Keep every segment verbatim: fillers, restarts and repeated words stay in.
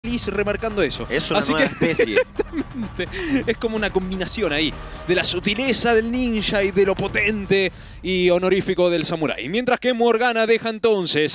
feliz remarcando eso. Es una Así nueva que, especie. Exactamente. Es como una combinación ahí de la sutileza del ninja y de lo potente y honorífico del samurái. Mientras que Morgana deja entonces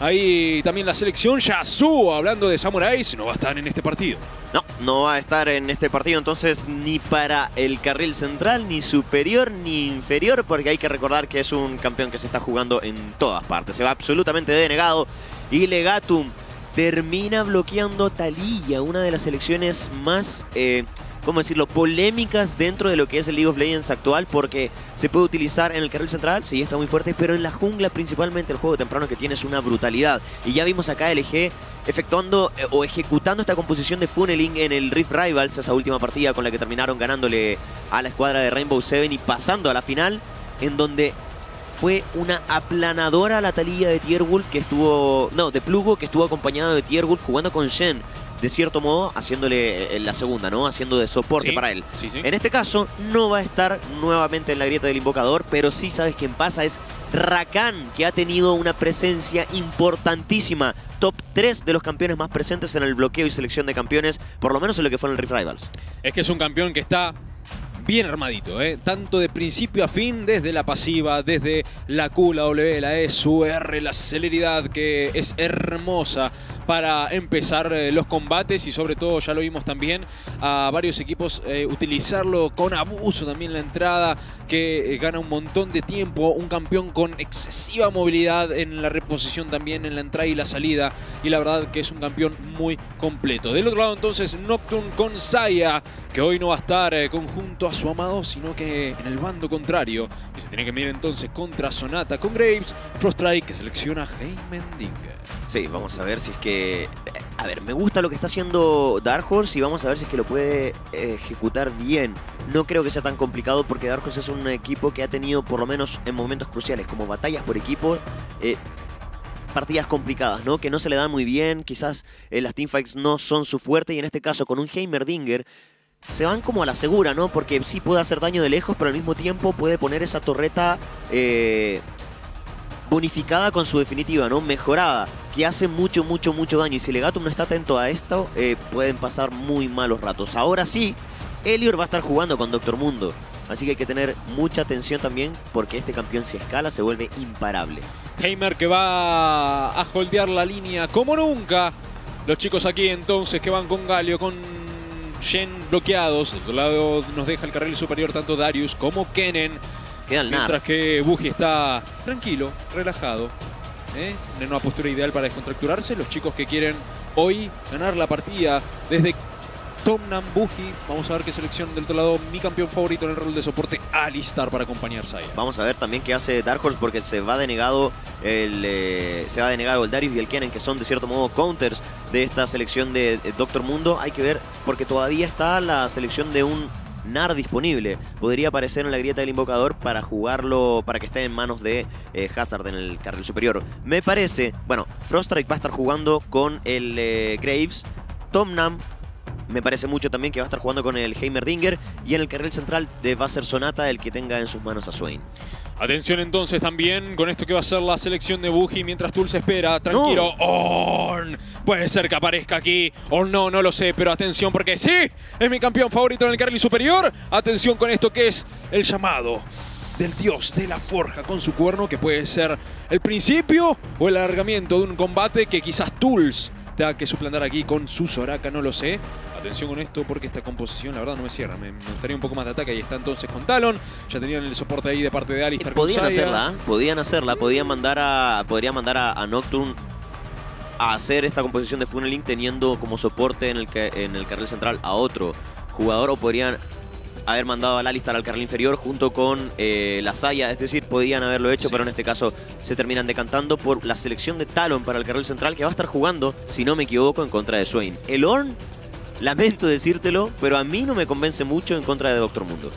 ahí también la selección. Yasuo, hablando de samuráis, no va a estar en este partido. No, no va a estar en este partido entonces ni para el carril central, ni superior, ni inferior, porque hay que recordar que es un campeón que se está jugando en todas partes. Se va absolutamente denegado y Legatum termina bloqueando Taliyah, una de las selecciones más, eh, ¿cómo decirlo?, polémicas dentro de lo que es el League of Legends actual, porque se puede utilizar en el carril central, sí, está muy fuerte, pero en la jungla principalmente el juego temprano que tiene es una brutalidad. Y ya vimos acá L G efectuando eh, o ejecutando esta composición de funneling en el Rift Rivals, esa última partida con la que terminaron ganándole a la escuadra de Rainbow Seven y pasando a la final, en donde fue una aplanadora la Taliyah de Tierwolf que estuvo... No, de Plugo, que estuvo acompañado de Tierwolf jugando con Shen, de cierto modo, haciéndole la segunda, ¿no? Haciendo de soporte sí, para él. Sí, sí. En este caso, no va a estar nuevamente en la grieta del invocador, pero sí sabes quién pasa, es Rakan, que ha tenido una presencia importantísima. Top tres de los campeones más presentes en el bloqueo y selección de campeones, por lo menos en lo que fue en el Rift Rivals. Es que es un campeón que está bien armadito, ¿eh? Tanto de principio a fin, desde la pasiva, desde la Q, la W, la E, su R, la celeridad que es hermosa para empezar eh, los combates y sobre todo, ya lo vimos también, a varios equipos eh, utilizarlo con abuso también la entrada, que eh, gana un montón de tiempo, un campeón con excesiva movilidad en la reposición también, en la entrada y la salida, y la verdad que es un campeón muy completo. Del otro lado entonces Nocturne con Xayah, que hoy no va a estar eh, conjunto a su amado, sino que en el bando contrario, y se tiene que medir entonces contra Sonata con Graves. Froststrike que selecciona Heimerdinger. Sí, vamos a ver si es que... A ver, me gusta lo que está haciendo Dark Horse y vamos a ver si es que lo puede ejecutar bien. No creo que sea tan complicado porque Dark Horse es un equipo que ha tenido, por lo menos en momentos cruciales, como batallas por equipo, eh, partidas complicadas, ¿no? Que no se le dan muy bien, quizás eh, las teamfights no son su fuerte y en este caso con un Heimerdinger se van como a la segura, ¿no? Porque sí puede hacer daño de lejos, pero al mismo tiempo puede poner esa torreta eh, bonificada con su definitiva, ¿no? Mejorada, que hace mucho, mucho, mucho daño. Y si Legatum no está atento a esto, eh, pueden pasar muy malos ratos. Ahora sí, Elior va a estar jugando con Doctor Mundo. Así que hay que tener mucha atención también, porque este campeón si escala se vuelve imparable. Heimer que va a holdear la línea como nunca. Los chicos aquí entonces que van con Galio, con Shen bloqueados. De otro lado nos deja el carril superior tanto Darius como Kennen. Queda el Mientras Nar. que Buggy está tranquilo, relajado, ¿eh? En una postura ideal para descontracturarse. Los chicos que quieren hoy ganar la partida desde Tomnam, Buggy. Vamos a ver qué selección del otro lado. Mi campeón favorito en el rol de soporte, Alistar, para acompañar a Xayah. Vamos a ver también qué hace Dark Horse, porque se va denegado el, eh, se va denegado el Darius y el Kennen, que son de cierto modo counters de esta selección de, de Doctor Mundo. Hay que ver, porque todavía está la selección de un Nar disponible. Podría aparecer en la grieta del invocador para jugarlo, para que esté en manos de eh, Hazard en el carril superior. Me parece, bueno, Froststrike va a estar jugando con el eh, Graves. Tomnam me parece mucho también que va a estar jugando con el Heimerdinger. Y en el carril central de, va a ser Sonata el que tenga en sus manos a Swain. Atención entonces también con esto que va a ser la selección de Buggy mientras Tool se espera. Tranquilo. No. Ornn. Puede ser que aparezca aquí. O no, no lo sé. Pero atención porque sí, es mi campeón favorito en el carril superior. Atención con esto que es el llamado del dios de la forja con su cuerno, que puede ser el principio o el alargamiento de un combate que quizás Tools tenga que suplantar aquí con su Soraka, no lo sé. Atención con esto porque esta composición la verdad no me cierra. Me, me gustaría un poco más de ataque. Ahí está entonces con Talon. Ya tenían el soporte ahí de parte de Alistar. Podían hacerla, ¿eh? Podían hacerla. Podían mandar a, podría mandar a, a Nocturne a hacer esta composición de funneling teniendo como soporte en el, en el carril central a otro jugador. O podrían haber mandado al Alistar al carril inferior junto con eh, la Xayah. Es decir, podían haberlo hecho, sí. Pero en este caso se terminan decantando por la selección de Talon para el carril central, que va a estar jugando, si no me equivoco, en contra de Swain. El Ornn, lamento decírtelo, pero a mí no me convence mucho en contra de Doctor Mundo.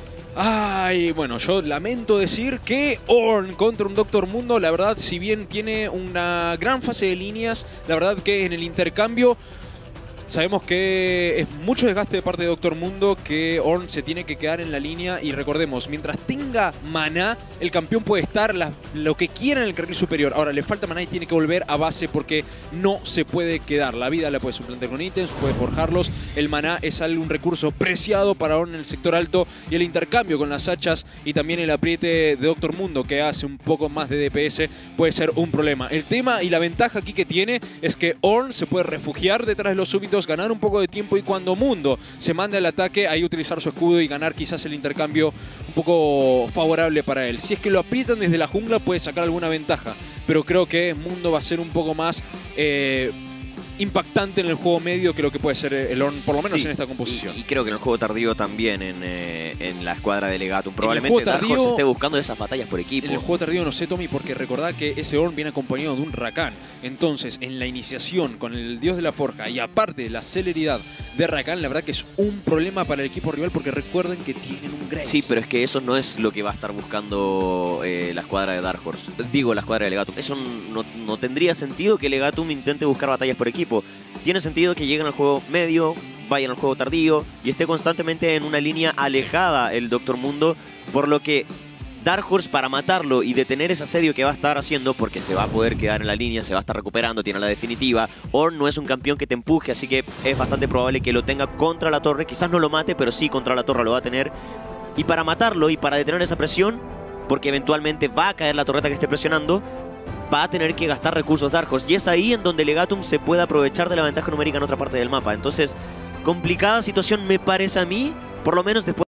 Ay, bueno, yo lamento decir que Ornn contra un Doctor Mundo, la verdad, si bien tiene una gran fase de líneas, la verdad que en el intercambio Sabemos que es mucho desgaste de parte de Doctor Mundo, que Ornn se tiene que quedar en la línea y recordemos, mientras tenga maná, el campeón puede estar la, lo que quiera en el carril superior. Ahora, le falta maná y tiene que volver a base porque no se puede quedar. La vida la puede suplantar con ítems, puede forjarlos. El maná es algo, un recurso preciado para Ornn en el sector alto y el intercambio con las hachas y también el apriete de Doctor Mundo que hace un poco más de D P S puede ser un problema. El tema y la ventaja aquí que tiene es que Ornn se puede refugiar detrás de los súbitos, ganar un poco de tiempo y cuando Mundo se mande al ataque, ahí utilizar su escudo y ganar quizás el intercambio un poco favorable para él. Si es que lo aprietan desde la jungla puede sacar alguna ventaja, pero creo que Mundo va a ser un poco más eh, impactante en el juego medio que lo que puede ser el Ornn, por lo menos sí, en esta composición. Y, y creo que en el juego tardío también, en, eh, en la escuadra de Legatum. Probablemente Dark Horse esté buscando esas batallas por equipo. En el juego tardío no sé, Tommy, porque recordad que ese Ornn viene acompañado de un Rakan. Entonces, en la iniciación con el dios de la forja y aparte la celeridad de Rakan, la verdad que es un problema para el equipo rival porque recuerden que tienen un Graves. Sí, pero es que eso no es lo que va a estar buscando eh, la escuadra de Dark Horse. Digo, la escuadra de Legatum. Eso no, no tendría sentido que Legatum intente buscar batallas por equipo. Tiene sentido que lleguen al juego medio, vayan al juego tardío y esté constantemente en una línea alejada el Doctor Mundo, por lo que Dark Horse, para matarlo y detener ese asedio que va a estar haciendo, porque se va a poder quedar en la línea, se va a estar recuperando, tiene la definitiva. Ornn no es un campeón que te empuje, así que es bastante probable que lo tenga contra la torre. Quizás no lo mate, pero sí contra la torre lo va a tener. Y para matarlo y para detener esa presión, porque eventualmente va a caer la torreta que esté presionando, va a tener que gastar recursos Dark Horse. Y es ahí en donde Legatum se puede aprovechar de la ventaja numérica en otra parte del mapa. Entonces, complicada situación me parece a mí, por lo menos después.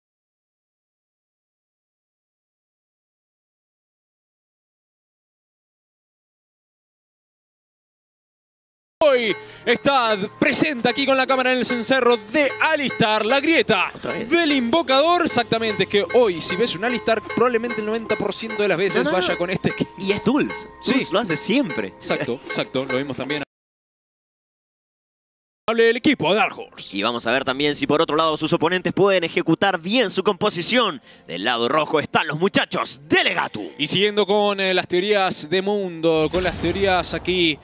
Hoy está presente aquí con la cámara en el cencerro de Alistar, la grieta del invocador. Exactamente, que hoy si ves un Alistar probablemente el noventa por ciento de las veces no, no, vaya no. con este skin. Y es Tools. Sí. Tools lo hace siempre. Exacto, exacto, lo vimos también. Hable el equipo de Dark Horse. Y vamos a ver también si por otro lado sus oponentes pueden ejecutar bien su composición. Del lado rojo están los muchachos de Legatum. Y siguiendo con eh, las teorías de Mundo, con las teorías aquí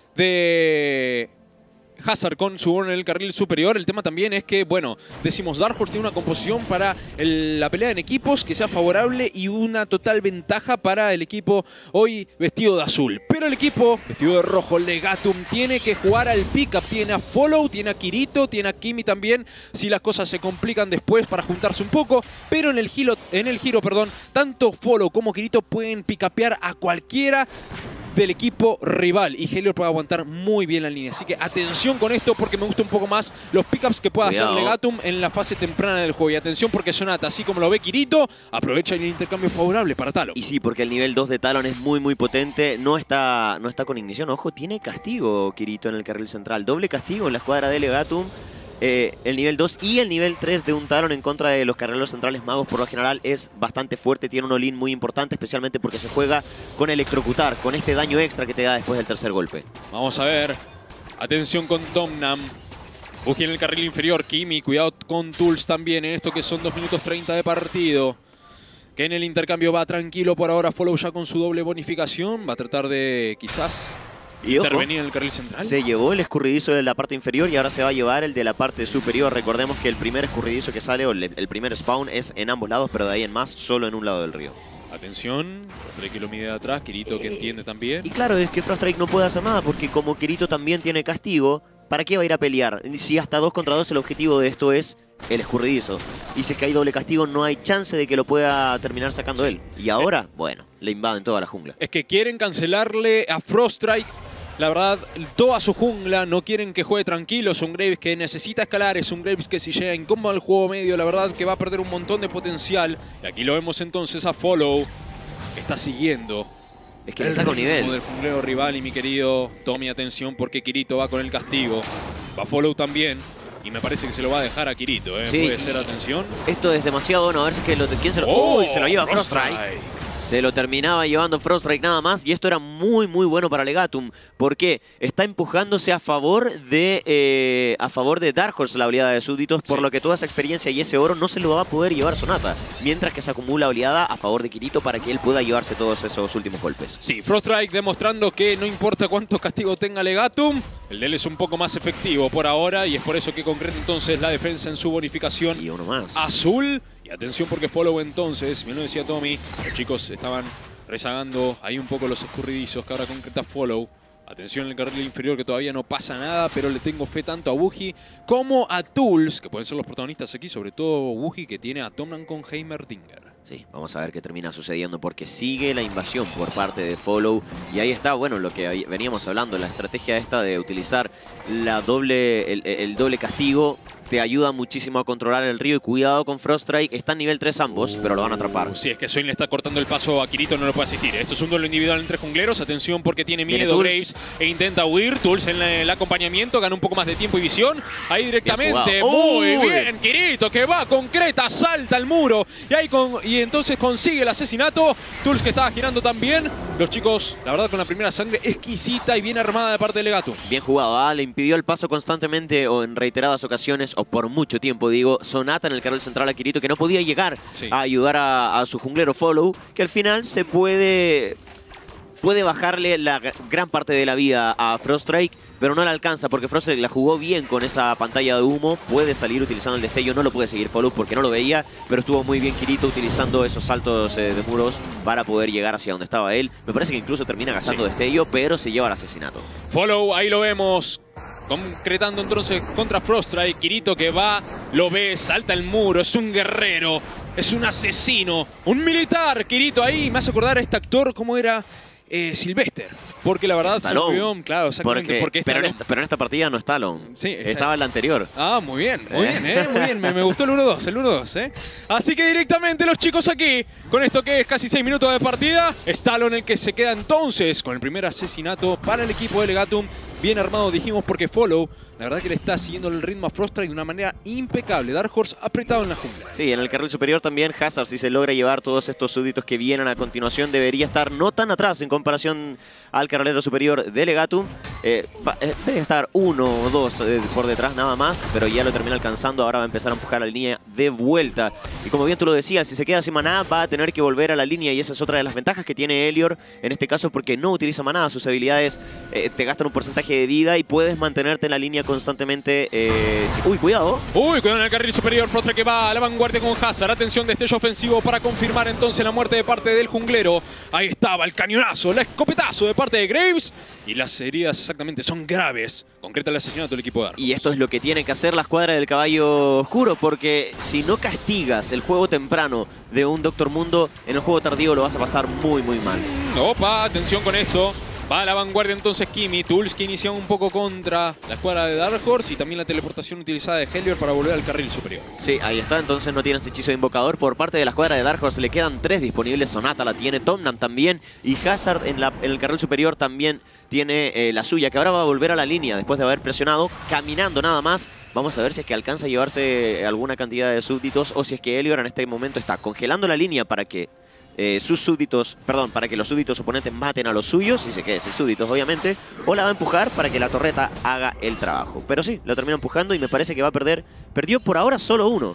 de Hazard con su Ornn en el carril superior. El tema también es que, bueno, decimos Dark Horse tiene una composición para el, la pelea en equipos que sea favorable y una total ventaja para el equipo hoy vestido de azul. Pero el equipo vestido de rojo, Legatum, tiene que jugar al pick-up. Tiene a Follow, tiene a Kirito, tiene a Kimi también, si las cosas se complican después para juntarse un poco. Pero en el giro, en el giro perdón, tanto Follow como Kirito pueden pick-upear a cualquiera del equipo rival y Helior puede aguantar muy bien la línea. Así que atención con esto porque me gusta un poco más los pickups que pueda Cuidado. hacer Legatum en la fase temprana del juego. Y atención porque Sonata, así como lo ve Kirito, aprovecha el intercambio favorable para Talon. Y sí, porque el nivel dos de Talon es muy muy potente. No está, no está con ignición. Ojo, tiene castigo Kirito en el carril central. Doble castigo en la escuadra de Legatum. Eh, el nivel dos y el nivel tres de un Talon en contra de los carrileros centrales magos por lo general es bastante fuerte. Tiene un all-in muy importante, especialmente porque se juega con electrocutar, con este daño extra que te da después del tercer golpe. Vamos a ver. Atención con Tomnam. Bugi en el carril inferior. Kimi, cuidado con Tools también en esto que son dos minutos treinta de partido. Que en el intercambio va tranquilo por ahora. Follow ya con su doble bonificación. Va a tratar de quizás... Y ojo, intervenir en el carril central. Se llevó el escurridizo de la parte inferior y ahora se va a llevar el de la parte superior. Recordemos que el primer escurridizo que sale, o el primer spawn, es en ambos lados, pero de ahí en más, solo en un lado del río. Atención, Frostrike que lo mide de atrás, Kirito que eh, entiende también. Y claro, es que Frostrike no puede hacer nada porque como Kirito también tiene castigo, ¿para qué va a ir a pelear? Si hasta dos contra dos el objetivo de esto es el escurridizo. Y si es que hay doble castigo, no hay chance de que lo pueda terminar sacando sí. él. Y ahora, eh. bueno, le invaden toda la jungla. Es que quieren cancelarle a Frostrike. La verdad, toda su jungla, no quieren que juegue tranquilo. Es un Graves que necesita escalar, es un Graves que si llega incómodo al juego medio, la verdad que va a perder un montón de potencial. Y aquí lo vemos entonces a Follow, que está siguiendo. Es que le saca un nivel. Del junglero rival y mi querido Tommy, atención porque Kirito va con el castigo. Va Follow también. Y me parece que se lo va a dejar a Kirito, ¿eh? Sí, puede ser, atención. Esto es demasiado bueno, a ver si es que lo, quién se lo... ¡Oh! ¡Uy! Se lo lleva Froststrike. Se lo terminaba llevando Froststrike nada más, y esto era muy muy bueno para Legatum, porque está empujándose a favor de eh, a favor de Dark Horse la oleada de súbditos, por sí. lo que toda esa experiencia y ese oro no se lo va a poder llevar Sonata, mientras que se acumula oleada a favor de Kirito para que él pueda llevarse todos esos últimos golpes. Sí, Froststrike demostrando que no importa cuánto castigo tenga Legatum, el de él es un poco más efectivo por ahora, y es por eso que concreta entonces la defensa en su bonificación Y uno más. azul. Y atención porque Follow entonces, bien lo decía Tommy, los chicos estaban rezagando ahí un poco los escurridizos que ahora concreta Follow. Atención en el carril inferior que todavía no pasa nada, pero le tengo fe tanto a Buji como a Tools, que pueden ser los protagonistas aquí, sobre todo Buji que tiene a Tomnan con Heimerdinger. Sí, vamos a ver qué termina sucediendo porque sigue la invasión por parte de Follow. Y ahí está, bueno, lo que veníamos hablando, la estrategia esta de utilizar la doble, el, el doble castigo te ayuda muchísimo a controlar el río. Y cuidado con Froststrike, está en nivel tres ambos, uh, pero lo van a atrapar. Sí, es que Soin le está cortando el paso a Kirito, no lo puede asistir. Esto es un duelo individual entre jungleros. Atención porque tiene miedo Graves e intenta huir. Tools en el acompañamiento, gana un poco más de tiempo y visión. Ahí directamente, muy Uy. bien, Kirito que va, concreta, salta al muro. Y, ahí con, y entonces consigue el asesinato. Tools que estaba girando también. Los chicos, la verdad, con la primera sangre exquisita y bien armada de parte de Legatum. Bien jugado, ¿ah? Le impidió el paso constantemente o en reiteradas ocasiones, o por mucho tiempo, digo, Sonata en el carril central a Kirito, que no podía llegar sí. a ayudar a, a su junglero Follow, que al final se puede... Puede bajarle la gran parte de la vida a Froststrike, pero no le alcanza porque Froststrike la jugó bien con esa pantalla de humo. Puede salir utilizando el destello, no lo puede seguir Follow porque no lo veía, pero estuvo muy bien Kirito utilizando esos saltos eh, de muros para poder llegar hacia donde estaba él. Me parece que incluso termina gastando sí. destello, pero se lleva al asesinato. Follow, ahí lo vemos. Concretando entonces contra Froststrike. Kirito que va, lo ve, salta el muro, es un guerrero, es un asesino, un militar. Kirito ahí me hace acordar a este actor, ¿cómo era? Eh, Sylvester, porque la verdad se olvidó, claro, exactamente, porque, porque pero, en esta, pero en esta partida no está Stallone, sí, está, estaba en la anterior. Ah, muy bien, muy bien, eh, muy bien, me, me gustó el uno dos, el uno dos, eh. Así que directamente los chicos aquí, con esto que es casi seis minutos de partida, Stallone el que se queda entonces con el primer asesinato para el equipo de Legatum. Bien armado, dijimos, porque Follow, la verdad que le está siguiendo el ritmo a Froststrike de una manera impecable. Dark Horse apretado en la jungla. Sí, en el carril superior también Hazard, si se logra llevar todos estos súbditos que vienen a continuación, debería estar no tan atrás en comparación al carrilero superior de Legatum. Eh, eh, debe estar uno o dos eh, por detrás nada más, pero ya lo termina alcanzando. Ahora va a empezar a empujar la línea de vuelta. Y como bien tú lo decías, si se queda sin maná, va a tener que volver a la línea. Y esa es otra de las ventajas que tiene Elior en este caso, porque no utiliza maná. Sus habilidades eh, te gastan un porcentaje de vida y puedes mantenerte en la línea constantemente. Eh, si, uy, cuidado. Uy, cuidado en el carril superior. Froststrike que va a la vanguardia con Hazard. Atención, destello ofensivo para confirmar entonces la muerte de parte del junglero. Ahí estaba el cañonazo, el escopetazo de parte de Graves. Y las heridas exactamente son graves. Concreta el asesinato del equipo de Dark Horse. Y esto es lo que tiene que hacer la escuadra del Caballo Oscuro, porque si no castigas el juego temprano de un Doctor Mundo, en el juego tardío lo vas a pasar muy, muy mal. Opa, atención con esto. Va a la vanguardia entonces Kimi. Tools que inicia un poco contra la escuadra de Dark Horse y también la teleportación utilizada de Helior para volver al carril superior. Sí, ahí está. Entonces no tienes hechizo de invocador. Por parte de la escuadra de Dark Horse le quedan tres disponibles. Sonata la tiene, Tomnan también. Y Hazard en, la, en el carril superior también tiene eh, la suya, que ahora va a volver a la línea después de haber presionado, caminando nada más. Vamos a ver si es que alcanza a llevarse alguna cantidad de súbditos o si es que Elior en este momento está congelando la línea para que Eh, sus súbditos, perdón, para que los súbditos oponentes maten a los suyos y se quede sin súbditos, obviamente, o la va a empujar para que la torreta haga el trabajo. Pero sí, lo termina empujando y me parece que va a perder. Perdió por ahora solo uno.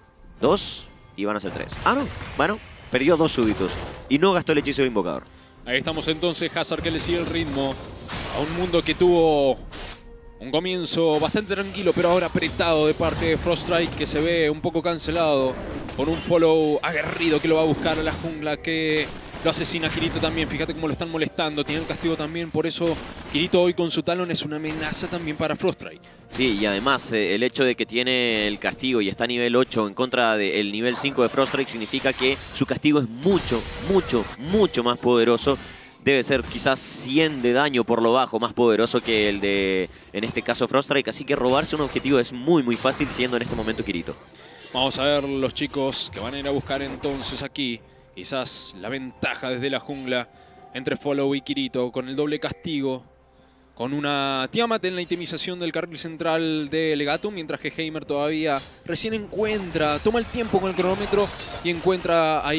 Dos y van a ser tres. Ah, no. Bueno, perdió dos súbditos y no gastó el hechizo de invocador. Ahí estamos entonces, Hazard que le sigue el ritmo a un mundo que tuvo un comienzo bastante tranquilo, pero ahora apretado de parte de Froststrike, que se ve un poco cancelado con un Follow aguerrido que lo va a buscar a la jungla, que lo asesina a Kirito también. Fíjate cómo lo están molestando, tiene el castigo también, por eso Kirito hoy con su talón es una amenaza también para Froststrike. Sí, y además eh, el hecho de que tiene el castigo y está a nivel ocho en contra del nivel cinco de Froststrike significa que su castigo es mucho, mucho, mucho más poderoso. Debe ser quizás cien de daño por lo bajo, más poderoso que el de, en este caso, Froststrike. Así que robarse un objetivo es muy, muy fácil, siendo en este momento Kirito. Vamos a ver los chicos que van a ir a buscar entonces aquí quizás la ventaja desde la jungla entre Follow y Kirito, con el doble castigo, con una Tiamat en la itemización del carril central de Legatum, mientras que Heimer todavía recién encuentra, toma el tiempo con el cronómetro y encuentra ahí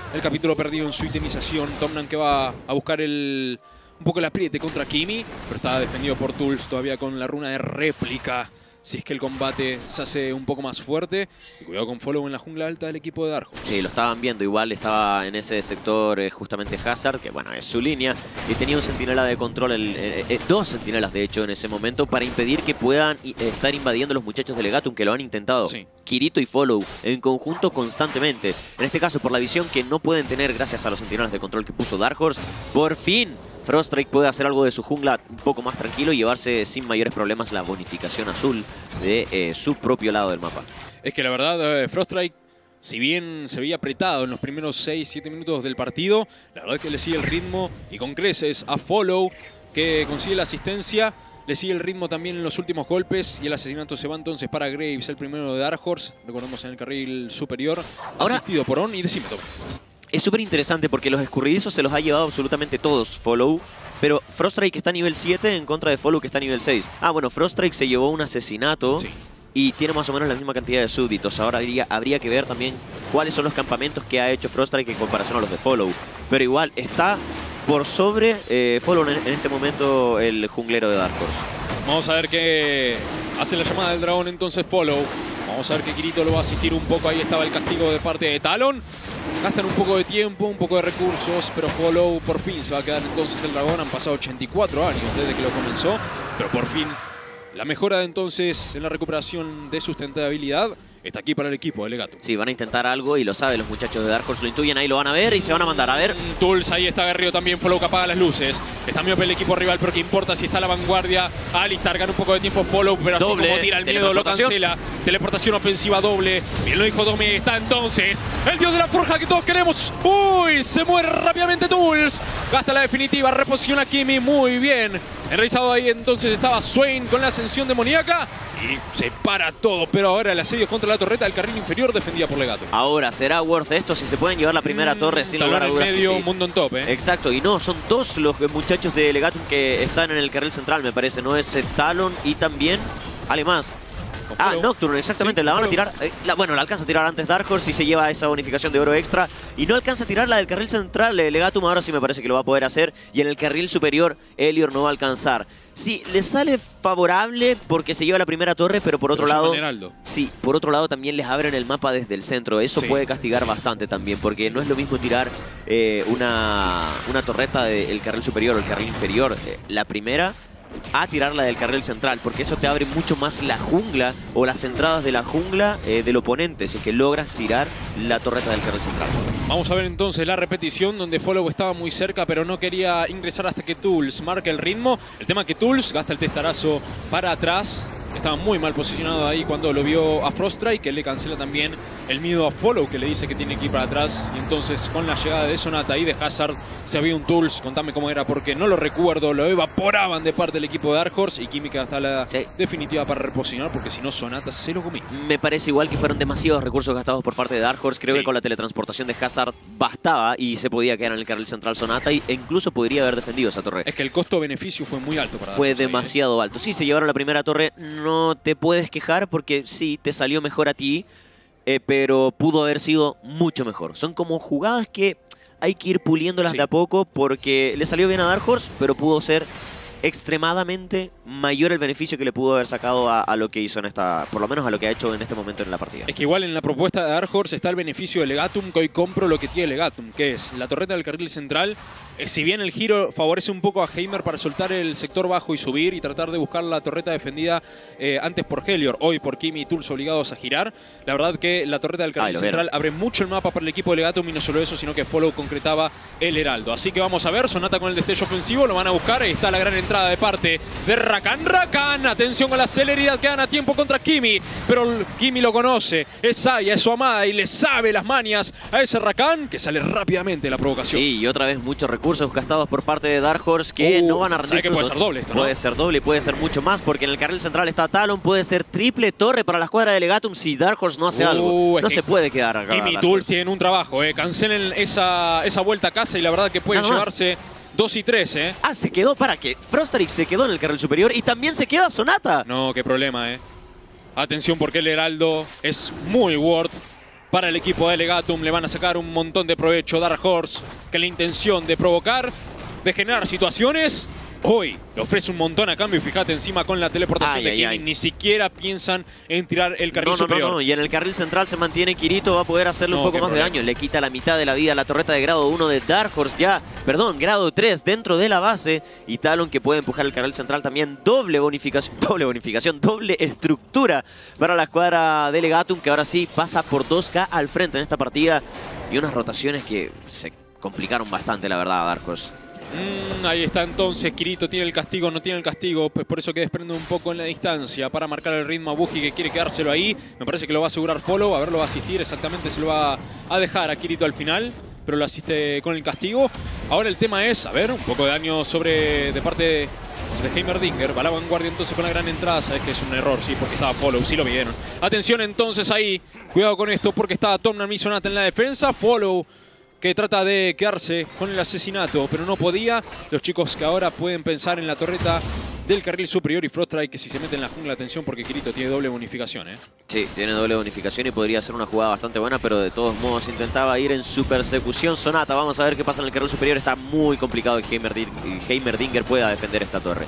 el capítulo perdido en su itemización. Tomnan que va a buscar el, un poco el apriete contra Kimi, pero está defendido por Tools todavía con la runa de réplica. Si es que el combate se hace un poco más fuerte. Y cuidado con Follow en la jungla alta del equipo de Dark Horse. Sí, lo estaban viendo. Igual estaba en ese sector eh, justamente Hazard, que bueno, es su línea. Y tenía un centinela de control, el, eh, eh, dos centinelas de hecho en ese momento, para impedir que puedan eh, estar invadiendo los muchachos de Legatum, que lo han intentado. Sí. Kirito y Follow en conjunto constantemente. En este caso por la visión que no pueden tener gracias a los centinelas de control que puso Dark Horse. Por fin Froststrike puede hacer algo de su jungla un poco más tranquilo y llevarse sin mayores problemas la bonificación azul de eh, su propio lado del mapa. Es que la verdad, eh, Froststrike, si bien se veía apretado en los primeros seis siete minutos del partido, la verdad es que le sigue el ritmo y con creces a Follow, que consigue la asistencia. Le sigue el ritmo también en los últimos golpes y el asesinato se va entonces para Graves, el primero de Dark Horse. Recordemos en el carril superior, Ahora, asistido por On y decime, Tom. Es súper interesante porque los escurridizos se los ha llevado absolutamente todos Follow, pero Froststrike está a nivel siete en contra de Follow que está a nivel seis. Ah, bueno, Froststrike se llevó un asesinato Sí. y tiene más o menos la misma cantidad de súbditos. Ahora habría, habría que ver también cuáles son los campamentos que ha hecho Froststrike en comparación a los de Follow. Pero igual, está por sobre eh, Follow en, en este momento el junglero de Dark Horse. Vamos a ver qué hace la llamada del dragón entonces Follow. Vamos a ver que Kirito lo va a asistir un poco. Ahí estaba el castigo de parte de Talon. Gastan un poco de tiempo, un poco de recursos, pero Follow por fin se va a quedar entonces el dragón. Han pasado ochenta y cuatro años desde que lo comenzó, pero por fin la mejora entonces en la recuperación de sustentabilidad está aquí para el equipo de Legatum. Sí, van a intentar algo y lo saben los muchachos de Dark Horse, lo intuyen, ahí lo van a ver y se van a mandar a ver. Tools, ahí está Guerrero también, Follow que apaga las luces. Está miope el equipo rival, pero qué importa si está a la vanguardia. Alistar gana un poco de tiempo Follow, pero así Doble, como tira el miedo lo cancela. Teleportación ofensiva doble. Bien lo dijo Domi, está entonces el dios de la forja que todos queremos. Uy, se muere rápidamente Tools. Gasta la definitiva, reposiciona a Kimi, muy bien. Enraizado ahí entonces estaba Swain con la ascensión demoníaca. Y se para todo, pero ahora el asedio contra la torreta del carril inferior defendida por Legatum. Ahora, ¿será worth esto si se pueden llevar la primera Mm, torre sin talón lugar a en dudas? medio, que sí. mundo en top, ¿eh? Exacto, y no, son dos los muchachos de Legatum que están en el carril central, me parece. No es eh, Talon y también Alemás. Ah, Nocturne, exactamente, Sí, la van a Follow. tirar. Eh, la, bueno, la alcanza a tirar antes Dark Horse y se lleva esa bonificación de oro extra. Y no alcanza a tirar la del carril central. Eh, Legatum ahora sí me parece que lo va a poder hacer. Y en el carril superior, Elior no va a alcanzar. Sí, le sale favorable porque se lleva la primera torre, pero por otro Pero lado... llaman Heraldo. Sí, por otro lado también les abren el mapa desde el centro. Eso Sí. puede castigar bastante también, porque no es lo mismo tirar eh, una, una torreta del carril superior o el carril inferior, eh, la primera, a tirarla del carril central, porque eso te abre mucho más la jungla o las entradas de la jungla eh, del oponente, si es que logras tirar la torreta del carril central. Vamos a ver entonces la repetición donde Follow estaba muy cerca pero no quería ingresar hasta que Tools marque el ritmo. El tema es que Tools gasta el testarazo para atrás. Estaba muy mal posicionado ahí cuando lo vio a Froststrike, que le cancela también el miedo a Follow, que le dice que tiene que ir para atrás. Y entonces con la llegada de Sonata y de Hazard se había un Tools, contame cómo era porque no lo recuerdo, lo evaporaban de parte del equipo de Dark Horse y Química hasta la Sí. definitiva para reposicionar porque si no Sonata se lo comía. Me parece igual que fueron demasiados recursos gastados por parte de Dark Horse. Creo Sí. que con la teletransportación de Hazard bastaba y se podía quedar en el carril central Sonata e incluso podría haber defendido esa torre. Es que el costo-beneficio fue muy alto para Fue Dark Horse ahí, ¿eh? demasiado alto. Sí, se llevaron la primera torre, no te puedes quejar porque sí, te salió mejor a ti, eh, pero pudo haber sido mucho mejor. Son como jugadas que hay que ir puliéndolas Sí. de a poco porque le salió bien a Dark Horse, pero pudo ser extremadamente mayor el beneficio que le pudo haber sacado a, a lo que hizo en esta, por lo menos a lo que ha hecho en este momento en la partida. Es que igual en la propuesta de Dark Horse está el beneficio de Legatum, que hoy compro lo que tiene Legatum, que es la torreta del carril central. Eh, si bien el giro favorece un poco a Heimer para soltar el sector bajo y subir y tratar de buscar la torreta defendida eh, antes por Helior, hoy por Kimi y Tools obligados a girar, la verdad que la torreta del carril Ay, lo central vieron. abre mucho el mapa para el equipo de Legatum y no solo eso, sino que Follow concretaba el Heraldo. Así que vamos a ver, Sonata con el destello ofensivo, lo van a buscar, ahí está la gran entrada de parte de Rakan. Rakan, atención con la celeridad que gana tiempo contra Kimi, pero Kimi lo conoce, es Aya, es su amada y le sabe las manias a ese Rakan que sale rápidamente de la provocación. Sí, y otra vez muchos recursos gastados por parte de Dark Horse que Uh, no van a ¿sabe rendir que puede frutos. ser doble esto, no? Puede ser doble y puede ser mucho más, porque en el carril central está Talon, puede ser triple torre para la escuadra de Legatum si Dark Horse no hace Uh, algo. es No que se puede quedar acá. Kimi y Dark Tools Horse. tienen un trabajo, eh. Cancelen esa, esa vuelta a casa y la verdad que pueden Nada más. llevarse dos y tres, eh. Ah, se quedó para que Frostarix se quedó en el carril superior y también se queda Sonata. No, qué problema, eh. Atención porque el Heraldo es muy worth. para el equipo de Legatum. Le van a sacar un montón de provecho Dark Horse, que la intención de provocar, de generar situaciones, hoy le ofrece un montón a cambio. Y fíjate, encima con la teleportación ay, de ay, Kimi, ay. ni siquiera piensan en tirar el carril no, no, superior. No, no, y en el carril central se mantiene Kirito, va a poder hacerle No, un poco qué más problema. de daño. Le quita la mitad de la vida a la torreta de grado uno de Dark Horse ya, perdón, grado tres dentro de la base. Y Talon que puede empujar el carril central también. Doble bonificación, doble bonificación, doble estructura para la escuadra de Legatum, que ahora sí pasa por dos K al frente en esta partida. Y unas rotaciones que se complicaron bastante, la verdad, a Dark Horse. Mm, ahí está entonces, Kirito tiene el castigo, no tiene el castigo, pues por eso que desprende un poco en la distancia para marcar el ritmo a Buji, que quiere quedárselo ahí. Me parece que lo va a asegurar Follow, a ver, lo va a asistir, exactamente se lo va a dejar a Kirito al final, pero lo asiste con el castigo. Ahora el tema es, a ver, un poco de daño sobre de parte de, de Heimerdinger. Va a la vanguardia entonces con la gran entrada, sabes que es un error, sí, porque estaba Follow, sí lo vieron. Atención entonces ahí, cuidado con esto porque estaba Tomnam y Sonata en la defensa. Follow que trata de quedarse con el asesinato, pero no podía. Los chicos que ahora pueden pensar en la torreta del carril superior y Froststrike, que si se mete en la jungla, atención porque Kirito tiene doble bonificación, ¿eh? Sí, tiene doble bonificación y podría ser una jugada bastante buena, pero de todos modos intentaba ir en su persecución Sonata. Vamos a ver qué pasa en el carril superior. Está muy complicado que Heimerdinger, Heimerdinger pueda defender esta torre.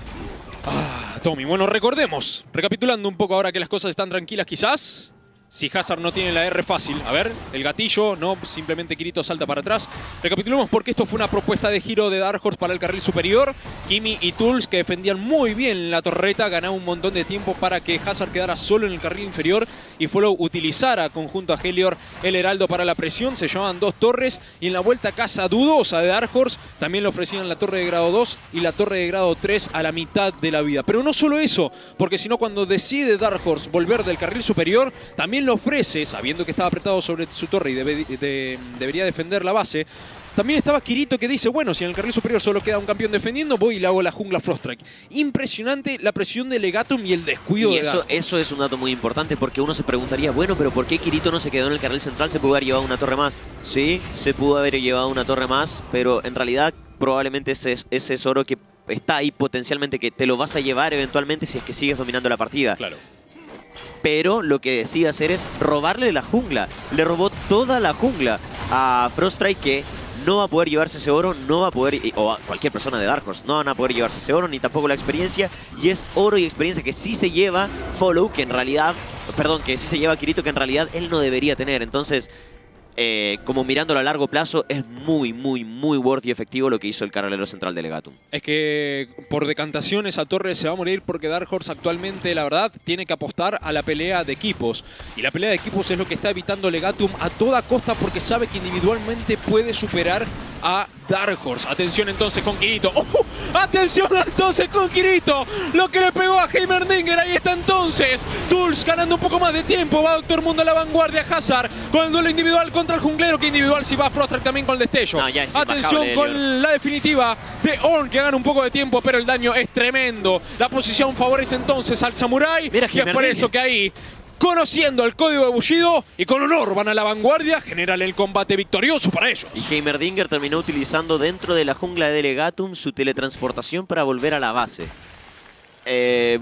Ah, Tommy, bueno, recordemos, recapitulando un poco ahora que las cosas están tranquilas quizás. Si Hazard no tiene la R fácil, a ver, el gatillo, no, simplemente Kirito salta para atrás. Recapitulemos porque esto fue una propuesta de giro de Dark Horse para el carril superior. Kimi y Tools, que defendían muy bien la torreta, ganaban un montón de tiempo para que Hazard quedara solo en el carril inferior y Follow utilizara conjunto a Helior el Heraldo para la presión. Se llevaban dos torres y en la vuelta casa dudosa de Dark Horse también le ofrecían la torre de grado dos y la torre de grado tres a la mitad de la vida. Pero no solo eso, porque si no, cuando decide Dark Horse volver del carril superior, también lo ofrece, sabiendo que estaba apretado sobre su torre y debe, de, debería defender la base. También estaba Kirito, que dice, bueno, si en el carril superior solo queda un campeón defendiendo, voy y le hago la jungla Froststrike. Impresionante la presión de Legatum y el descuido y de eso, Dark Horse. eso es un dato muy importante, porque uno se preguntaría, bueno, pero ¿por qué Kirito no se quedó en el carril central? ¿Se pudo haber llevado una torre más? Sí, se pudo haber llevado una torre más, pero en realidad probablemente ese, ese es oro que está ahí potencialmente, que te lo vas a llevar eventualmente si es que sigues dominando la partida. Claro. Pero lo que decide hacer es robarle la jungla. Le robó toda la jungla a Froststrike, que no va a poder llevarse ese oro, no va a poder, o a cualquier persona de Dark Horse, no van a poder llevarse ese oro, ni tampoco la experiencia. Y es oro y experiencia que sí se lleva Follow, que en realidad, perdón, que sí se lleva Kirito, que en realidad él no debería tener. Entonces, eh, como mirándolo a largo plazo, es muy, muy, muy worth y efectivo lo que hizo el carrilero central de Legatum. Es que por decantación esa torre se va a morir porque Dark Horse actualmente, la verdad, tiene que apostar a la pelea de equipos. Y la pelea de equipos es lo que está evitando Legatum a toda costa porque sabe que individualmente puede superar a Dark Horse. Atención entonces con Kirito. ¡Oh! ¡Atención entonces con Kirito! Lo que le pegó a Heimerdinger. Ahí está entonces. Tools ganando un poco más de tiempo. Va Doctor Mundo a la vanguardia. Hazard con el duelo individual contra el junglero. Que individual si va Froststrike también con el destello. No, ya es atención imbajable, con Helior. la definitiva de Ornn, que gana un poco de tiempo, pero el daño es tremendo. La posición favorece entonces al Samurai. Mira, y es por eso que ahí, conociendo el código de Bushido y con honor van a la vanguardia, generan el combate victorioso para ellos. Y Heimerdinger terminó utilizando dentro de la jungla de Legatum su teletransportación para volver a la base. Eh,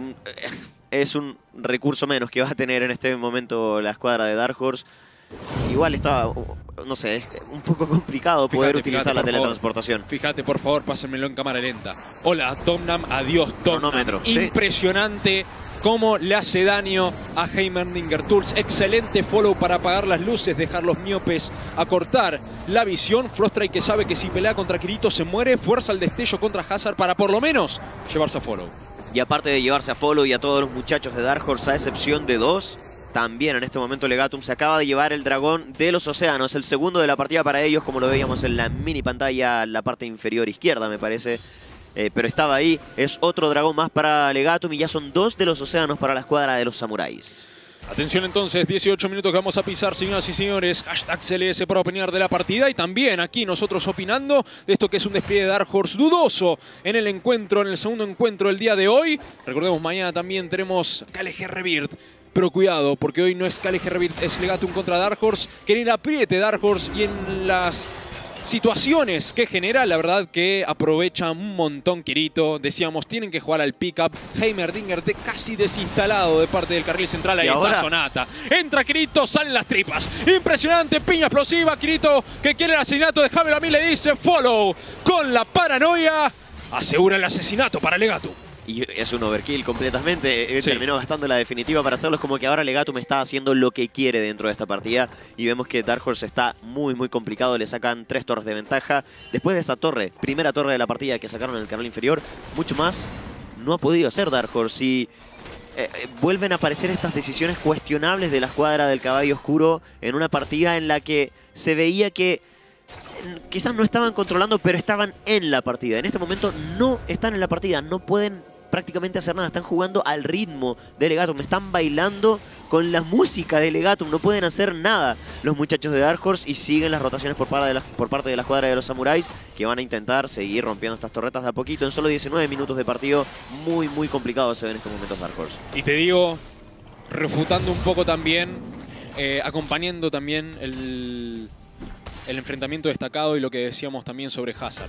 es un recurso menos que va a tener en este momento la escuadra de Dark Horse. Igual está, no sé, es un poco complicado poder Fíjate, utilizar fíjate, la por teletransportación. favor. Fíjate, por favor, pásenmelo en cámara lenta. Hola, Tomnam, adiós, Tomnam. Cronómetro, sí. Impresionante cómo le hace daño a Heimerdinger. Tools, excelente follow para apagar las luces, dejar los miopes a cortar la visión. Froststrike, que sabe que si pelea contra Kirito se muere, fuerza el destello contra Hazard para por lo menos llevarse a follow. Y aparte de llevarse a Follow y a todos los muchachos de Dark Horse, a excepción de dos, también en este momento Legatum se acaba de llevar el dragón de los océanos, el segundo de la partida para ellos, como lo veíamos en la mini pantalla, la parte inferior izquierda me parece. Eh, pero estaba ahí, es otro dragón más para Legatum y ya son dos de los océanos para la escuadra de los samuráis. Atención entonces, dieciocho minutos que vamos a pisar, señoras y señores. Hashtag C L S para opinar de la partida. Y también aquí nosotros opinando de esto que es un despliegue de Dark Horse dudoso en el encuentro, en el segundo encuentro del día de hoy. Recordemos, mañana también tenemos K L G Rebirth. Pero cuidado, porque hoy no es K L G Rebirth, es Legatum contra Dark Horse. Que ni la apriete Dark Horse y en las situaciones que genera, la verdad que aprovecha un montón Kirito. Decíamos, tienen que jugar al pick-up. Heimerdinger de casi desinstalado de parte del carril central. Ahí está Sonata. Entra Kirito, salen las tripas. Impresionante, piña explosiva. Kirito, que quiere el asesinato de Javier, a mí le dice follow. Con la paranoia, asegura el asesinato para Legatum. Y es un overkill completamente. Sí. Terminó gastando la definitiva para hacerlo. Es como que ahora Legatum está haciendo lo que quiere dentro de esta partida. Y vemos que Dark Horse está muy, muy complicado. Le sacan tres torres de ventaja. Después de esa torre, primera torre de la partida que sacaron en el carril inferior, mucho más no ha podido hacer Dark Horse. Y eh, eh, vuelven a aparecer estas decisiones cuestionables de la escuadra del Caballo Oscuro en una partida en la que se veía que quizás no estaban controlando, pero estaban en la partida. En este momento no están en la partida, no pueden prácticamente hacer nada. Están jugando al ritmo de Legatum, están bailando con la música de Legatum, no pueden hacer nada los muchachos de Dark Horse y siguen las rotaciones por parte de la, por parte de la escuadra de los samuráis, que van a intentar seguir rompiendo estas torretas de a poquito. En solo diecinueve minutos de partido, muy muy complicado se ve en estos momentos Dark Horse. Y te digo, refutando un poco también, eh, acompañando también el, el enfrentamiento destacado y lo que decíamos también sobre Hazard.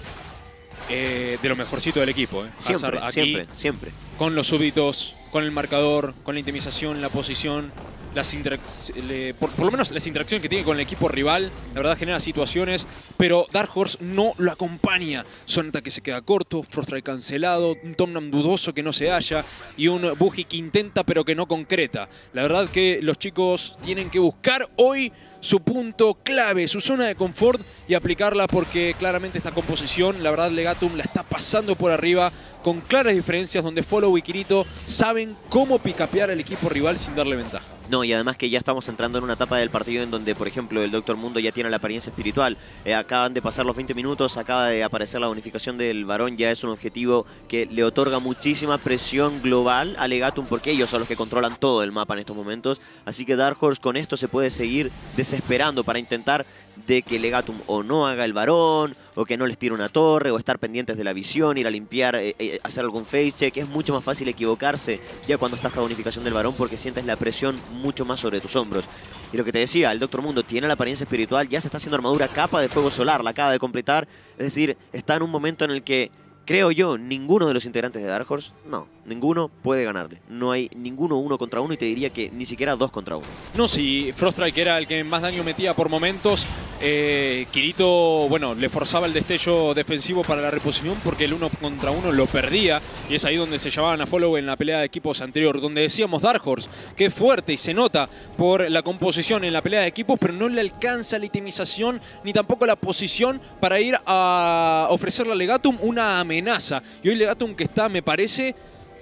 Eh, de lo mejorcito del equipo. Eh. Siempre, Hazard aquí, siempre, siempre. con los súbditos, con el marcador, con la intimización, la posición, las le, por, por lo menos las interacciones que tiene con el equipo rival, la verdad genera situaciones, pero Dark Horse no lo acompaña. Sonata que se queda corto, Froststrike cancelado, un Tomnam dudoso que no se halla y un Buji que intenta pero que no concreta. La verdad que los chicos tienen que buscar hoy su punto clave, su zona de confort y aplicarla, porque claramente esta composición, la verdad Legatum la está pasando por arriba con claras diferencias donde Follow y Kirito saben cómo picapear al equipo rival sin darle ventaja. No, y además que ya estamos entrando en una etapa del partido en donde, por ejemplo, el Doctor Mundo ya tiene la apariencia espiritual. Eh, acaban de pasar los veinte minutos, acaba de aparecer la unificación del varón. Ya es un objetivo que le otorga muchísima presión global a Legatum, porque ellos son los que controlan todo el mapa en estos momentos. Así que Dark Horse con esto se puede seguir desesperando para intentar de que Legatum o no haga el varón, o que no les tire una torre, o estar pendientes de la visión, ir a limpiar, eh, eh, hacer algún face check. Es mucho más fácil equivocarse ya cuando está esta unificación del varón, porque sientes la presión mucho más sobre tus hombros. Y lo que te decía, el Doctor Mundo tiene la apariencia espiritual, ya se está haciendo armadura capa de fuego solar, la acaba de completar. Es decir, está en un momento en el que, creo yo, ninguno de los integrantes de Dark Horse, no, ninguno puede ganarle. No hay ninguno uno contra uno, y te diría que ni siquiera dos contra uno. No, si Froststrike era el que más daño metía por momentos, eh, Kirito, bueno, le forzaba el destello defensivo para la reposición porque el uno contra uno lo perdía, y es ahí donde se llevaban a Follow en la pelea de equipos anterior, donde decíamos Dark Horse, que es fuerte y se nota por la composición en la pelea de equipos, pero no le alcanza la itemización ni tampoco la posición para ir a ofrecerle a Legatum una amenaza. Y hoy Legatum, que está, me parece,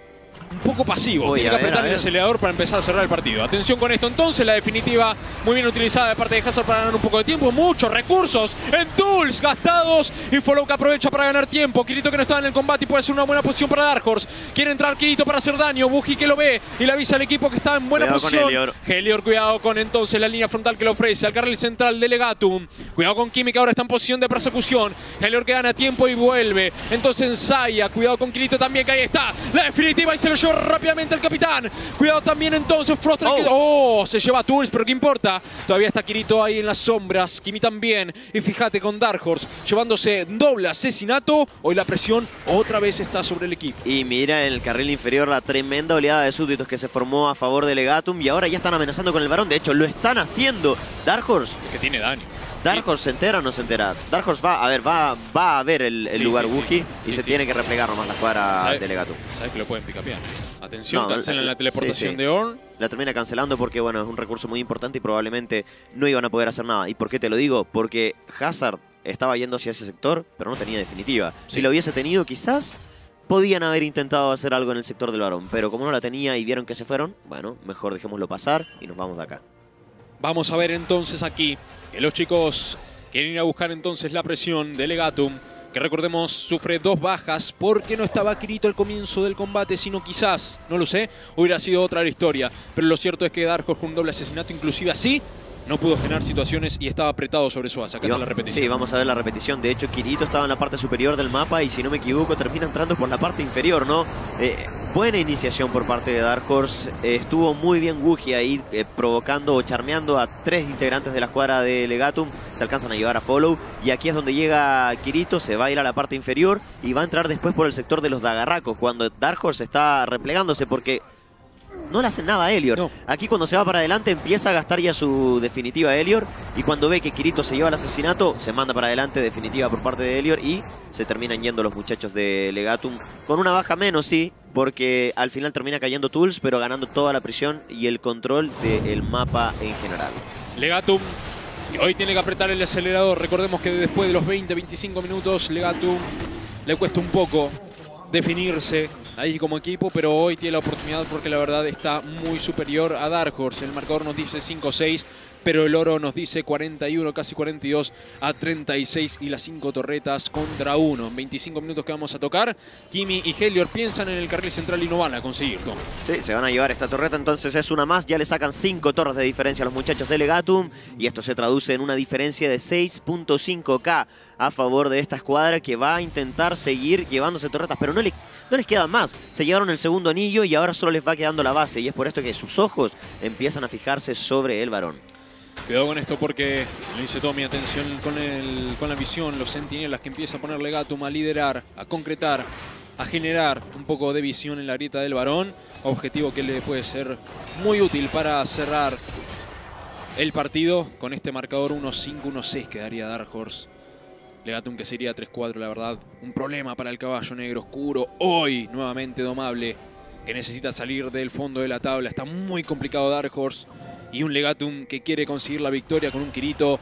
un poco pasivo. Uy, Tiene que ver, apretar el acelerador para empezar a cerrar el partido. Atención con esto entonces, la definitiva muy bien utilizada de parte de Hazard para ganar un poco de tiempo. Muchos recursos en tools gastados y Follow que aprovecha para ganar tiempo. Kirito que no estaba en el combate y puede ser una buena posición para Dark Horse. Quiere entrar Kirito para hacer daño. Buji que lo ve y le avisa al equipo que está en buena Cuidado posición. con Helior. Helior, cuidado con entonces la línea frontal que le ofrece al carril central de Legatum. Cuidado con Kimi, que ahora está en posición de persecución. Helior que gana tiempo y vuelve. Entonces ensaya. Cuidado con Kirito también, que ahí está la definitiva y se lo lleva rápidamente el capitán. Cuidado también entonces Froststrike. Oh. oh, se lleva a Tools, pero ¿qué importa? Todavía está Kirito ahí en las sombras. Kimi también. Y fíjate con Dark Horse llevándose doble asesinato. Hoy la presión otra vez está sobre el equipo. Y mira en el carril inferior la tremenda oleada de súbditos que se formó a favor de Legatum, y ahora ya están amenazando con el varón. De hecho, lo están haciendo. Dark Horse. Que tiene daño. Dark Horse, ¿se entera o no se entera? Dark Horse va a ver, va, va a ver el, el Sí, lugar sí, Buji sí. y Sí, se sí. tiene que replegar nomás la escuadra ¿Sabe? de Legatum. Sabes que lo pueden picapear. Atención, No, cancelan la teleportación sí, sí. de Ornn. La termina cancelando porque, bueno, es un recurso muy importante y probablemente no iban a poder hacer nada. ¿Y por qué te lo digo? Porque Hazard estaba yendo hacia ese sector, pero no tenía definitiva. Sí. Si lo hubiese tenido, quizás podían haber intentado hacer algo en el sector del varón, pero como no la tenía y vieron que se fueron, bueno, mejor dejémoslo pasar y nos vamos de acá. Vamos a ver entonces aquí que los chicos quieren ir a buscar entonces la presión de Legatum, que recordemos sufre dos bajas porque no estaba Kirito al comienzo del combate, sino quizás, no lo sé, hubiera sido otra la historia. Pero lo cierto es que Dark Horse con un doble asesinato, inclusive así, no pudo generar situaciones y estaba apretado sobre su asa. Acá está la repetición. Sí, vamos a ver la repetición. De hecho, Kirito estaba en la parte superior del mapa y, si no me equivoco, termina entrando por la parte inferior, ¿no? Eh, Buena iniciación por parte de Dark Horse. Eh, estuvo muy bien Wuji ahí eh, provocando o charmeando a tres integrantes de la escuadra de Legatum. Se alcanzan a llevar a Follow. Y aquí es donde llega Kirito. Se va a ir a la parte inferior y va a entrar después por el sector de los Dagarracos. Cuando Dark Horse está replegándose porque no le hacen nada a Elior. No. Aquí cuando se va para adelante empieza a gastar ya su definitiva Elior. Y cuando ve que Kirito se lleva al asesinato, se manda para adelante definitiva por parte de Elior. Y se terminan yendo los muchachos de Legatum. Con una baja menos, sí. Porque al final termina cayendo Tools, pero ganando toda la prisión y el control del mapa en general. Legatum, que hoy tiene que apretar el acelerador. Recordemos que después de los veinte, veinticinco minutos, Legatum le cuesta un poco definirse ahí como equipo, pero hoy tiene la oportunidad porque la verdad está muy superior a Dark Horse. El marcador nos dice cinco seis, pero el oro nos dice cuarenta y uno, casi cuarenta y dos a treinta y seis y las cinco torretas contra uno. En veinticinco minutos que vamos a tocar, Kimi y Helior piensan en el carril central y no van a conseguir, Tom. Sí, se van a llevar esta torreta, entonces es una más. Ya le sacan cinco torres de diferencia a los muchachos de Legatum y esto se traduce en una diferencia de seis punto cinco K a favor de esta escuadra que va a intentar seguir llevándose torretas, pero no, le, no les queda más. Se llevaron el segundo anillo y ahora solo les va quedando la base y es por esto que sus ojos empiezan a fijarse sobre el varón. Cuidado con esto porque le dice Tommy, atención con, el, con la visión, los centinelas que empieza a poner Legatum a liderar, a concretar, a generar un poco de visión en la grieta del varón. Objetivo que le puede ser muy útil para cerrar el partido. Con este marcador uno cinco, uno seis quedaría Dark Horse. Legatum que sería tres cuatro, la verdad. Un problema para el caballo negro oscuro. Hoy nuevamente domable, que necesita salir del fondo de la tabla. Está muy complicado Dark Horse. Y un Legatum que quiere conseguir la victoria con un Kirito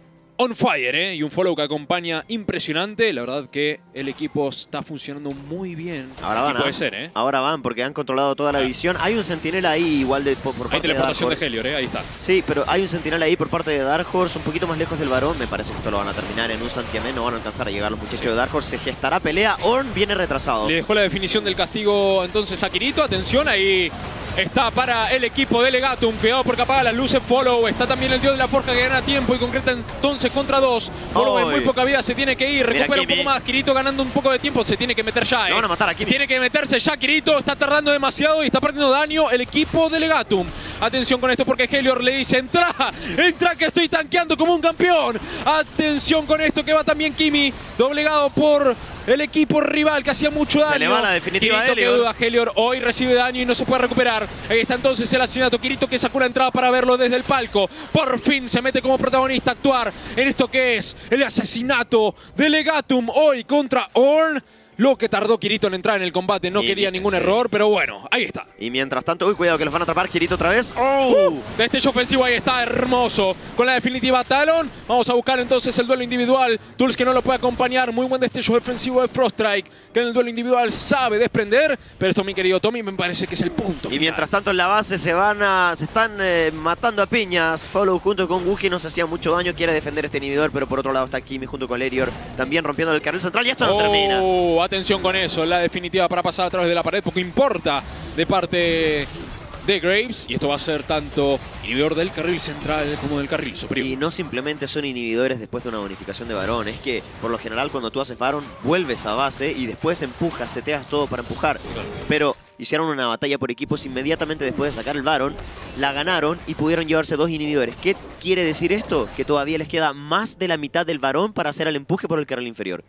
on fire, ¿eh? Y un follow que acompaña impresionante. La verdad que el equipo está funcionando muy bien. Ahora van, puede ser, ¿eh? Ahora van porque han controlado toda la ah. visión. Hay un sentinela ahí igual de por, por parte hay teleportación de, de Helior, ¿eh? Ahí está. Sí, pero hay un sentinela ahí por parte de Dark Horse, un poquito más lejos del varón. Me parece que esto lo van a terminar en un santiamén. No van a alcanzar a llegar los muchachos sí. de Dark Horse. Se gestará pelea. Ornn viene retrasado. Le dejó la definición del castigo entonces a Kirito. Atención, ahí está para el equipo de Legatum. Cuidado porque apaga las luces Follow. Está también el dios de la forja que gana tiempo y concreta entonces contra dos. Follow en muy poca vida se tiene que ir. Recupera un poco más. Kirito ganando un poco de tiempo. Se tiene que meter ya. ¿eh? Lo van a matar aquí. Tiene que meterse ya Kirito. Está tardando demasiado y está perdiendo daño el equipo de Legatum. Atención con esto porque Helior le dice: entra, entra que estoy tanqueando como un campeón. Atención con esto que va también Kimi. Doblegado por el equipo rival que hacía mucho daño. Se le va la definitiva Kirito, a Helior. Que duda, Helior hoy recibe daño y no se puede recuperar. Ahí está entonces el asesinato. Kirito que sacó la entrada para verlo desde el palco. Por fin se mete como protagonista a actuar en esto que es el asesinato de Legatum hoy contra Ornn. Lo que tardó Kirito en entrar en el combate, no y quería ningún sí. error, pero bueno, ahí está. Y mientras tanto, uy, cuidado que los van a atrapar Kirito otra vez. ¡Oh! Uh, destello ofensivo, ahí está, hermoso. Con la definitiva Talon, vamos a buscar entonces el duelo individual. Tools que no lo puede acompañar, muy buen destello defensivo de Froststrike, que en el duelo individual sabe desprender. Pero esto, mi querido Tommy, me parece que es el punto Y final. mientras tanto en la base se van a, se están eh, matando a piñas. Follow junto con Wuji no se hacía mucho daño, quiere defender este inhibidor, pero por otro lado está Kimi junto con Helior, también rompiendo el carril central y esto no oh, termina. Atención con eso. La definitiva para pasar a través de la pared, poco importa de parte de Graves. Y esto va a ser tanto inhibidor del carril central como del carril superior. Y no simplemente son inhibidores después de una bonificación de varón. Es que por lo general cuando tú haces varón, vuelves a base y después empujas, seteas todo para empujar. Pero hicieron una batalla por equipos inmediatamente después de sacar el varón. La ganaron y pudieron llevarse dos inhibidores. ¿Qué quiere decir esto? Que todavía les queda más de la mitad del varón para hacer el empuje por el carril inferior.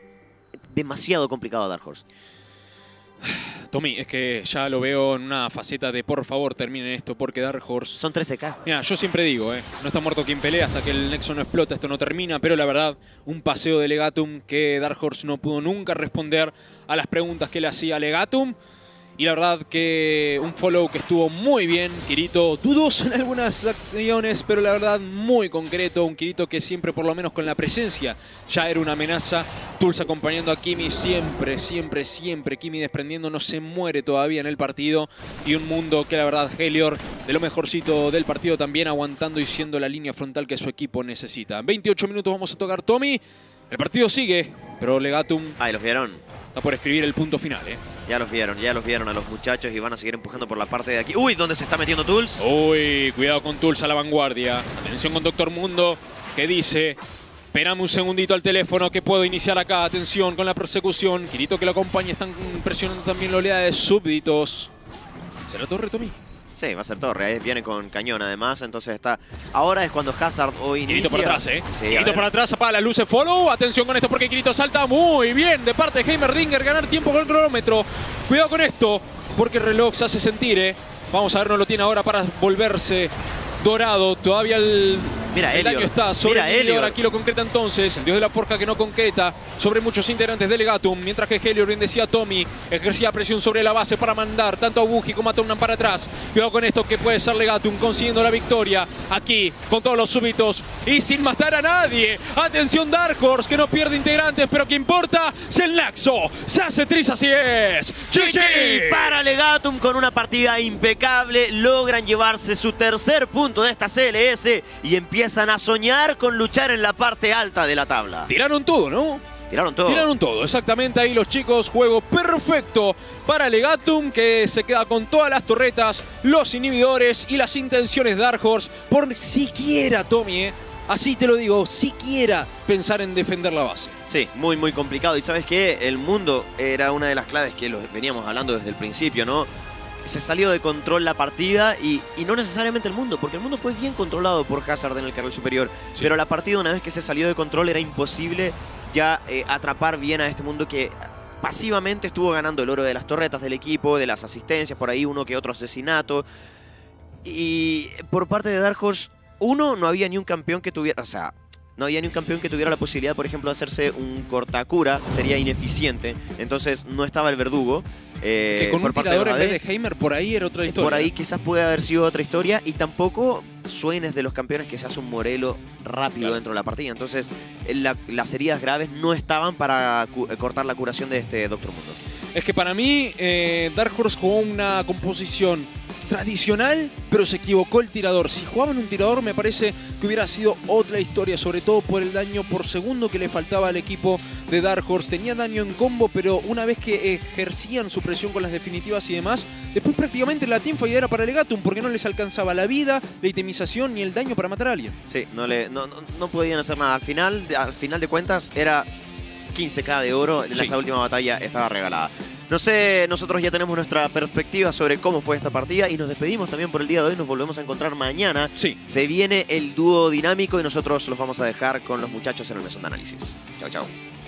Demasiado complicado Dark Horse. Tommy, es que ya lo veo en una faceta de por favor terminen esto porque Dark Horse... Son trece K. Mira, yo siempre digo, eh, no está muerto quien pelea hasta que el nexo no explota, esto no termina, pero la verdad, un paseo de Legatum que Dark Horse no pudo nunca responder a las preguntas que le hacía Legatum. Y la verdad que un follow que estuvo muy bien. Kirito dudoso en algunas acciones, pero la verdad muy concreto. Un Kirito que siempre, por lo menos con la presencia, ya era una amenaza. Tools acompañando a Kimi siempre, siempre, siempre. Kimi desprendiendo, no se muere todavía en el partido. Y un mundo que la verdad Helior, de lo mejorcito del partido también, aguantando y siendo la línea frontal que su equipo necesita. En veintiocho minutos vamos a tocar Tommy. El partido sigue, pero Legatum... Ahí los vieron. Está por escribir el punto final, ¿eh? Ya los vieron, ya los vieron a los muchachos y van a seguir empujando por la parte de aquí. ¡Uy! ¿Dónde se está metiendo Tools? Uy, cuidado con Tools a la vanguardia. Atención con Doctor Mundo, que dice Esperame un segundito al teléfono que puedo iniciar acá. Atención con la persecución. Kirito que lo acompaña. Están presionando también la oleada de súbditos. ¿Será torre, Tommy? Sí, va a ser torre. Viene con cañón además. Entonces está... Ahora es cuando Hazard hoy inicia. Kirito por atrás, ¿eh? Sí, Kirito por atrás, apaga las luces. Follow. Atención con esto porque Kirito salta muy bien de parte de Heimerdinger. Ganar tiempo con el cronómetro. Cuidado con esto porque el reloj se hace sentir, ¿eh? Vamos a ver, no lo tiene ahora para volverse dorado. Todavía el... Mira, el Elior. daño está sobre Mira, Elior. Elior. Aquí lo concreta entonces. El dios de la forja que no concreta sobre muchos integrantes de Legatum. Mientras que Helior, bien decía Tommy, ejercía presión sobre la base para mandar tanto a Buji como a Tomnan para atrás. Cuidado con esto que puede ser Legatum consiguiendo la victoria aquí con todos los súbitos y sin matar a nadie. Atención Dark Horse que no pierde integrantes, pero que importa es el Naxo. Se hace tris, así es. G G para Legatum con una partida impecable. Logran llevarse su tercer punto de esta C L S y empiezan a soñar con luchar en la parte alta de la tabla. Tiraron todo, ¿no? Tiraron todo. Tiraron todo, exactamente ahí los chicos. Juego perfecto para Legatum, que se queda con todas las torretas, los inhibidores y las intenciones de Dark Horse por siquiera, Tommy, ¿eh? Así te lo digo, siquiera pensar en defender la base. Sí, muy, muy complicado. Y ¿sabes qué? El mundo era una de las claves que los veníamos hablando desde el principio, ¿no? Se salió de control la partida y, y no necesariamente el mundo, porque el mundo fue bien controlado por Hazard en el carril superior. Sí. Pero la partida, una vez que se salió de control, era imposible ya eh, atrapar bien a este mundo que pasivamente estuvo ganando el oro de las torretas del equipo, de las asistencias, por ahí uno que otro asesinato. Y por parte de Dark Horse, uno, no había ni un campeón que tuviera... O sea, no había ni un campeón que tuviera la posibilidad, por ejemplo, de hacerse un cortacura. Sería ineficiente. Entonces no estaba el verdugo. Eh, que con por un parte tirador de en vez de Heimer por ahí era otra historia. Por ahí quizás puede haber sido otra historia. Y tampoco suenes de los campeones que se hace un Morelo rápido claro. dentro de la partida. Entonces la, las heridas graves no estaban para cortar la curación de este Doctor Mundo. Es que para mí eh, Dark Horse jugó una composición tradicional, pero se equivocó el tirador. Si jugaban un tirador me parece que hubiera sido otra historia, sobre todo por el daño por segundo que le faltaba al equipo de Dark Horse. Tenía daño en combo, pero una vez que ejercían su presión con las definitivas y demás, después prácticamente la teamfight era para Legatum, porque no les alcanzaba la vida, la itemización ni el daño para matar a alguien. Sí, no, le, no, no, no podían hacer nada. Al final, al final de cuentas era quince K de oro. En sí. Esa última batalla estaba regalada. No sé, nosotros ya tenemos nuestra perspectiva sobre cómo fue esta partida y nos despedimos también por el día de hoy. Nos volvemos a encontrar mañana. Sí. Se viene el dúo dinámico y nosotros los vamos a dejar con los muchachos en el mesón de análisis. Chau, chau.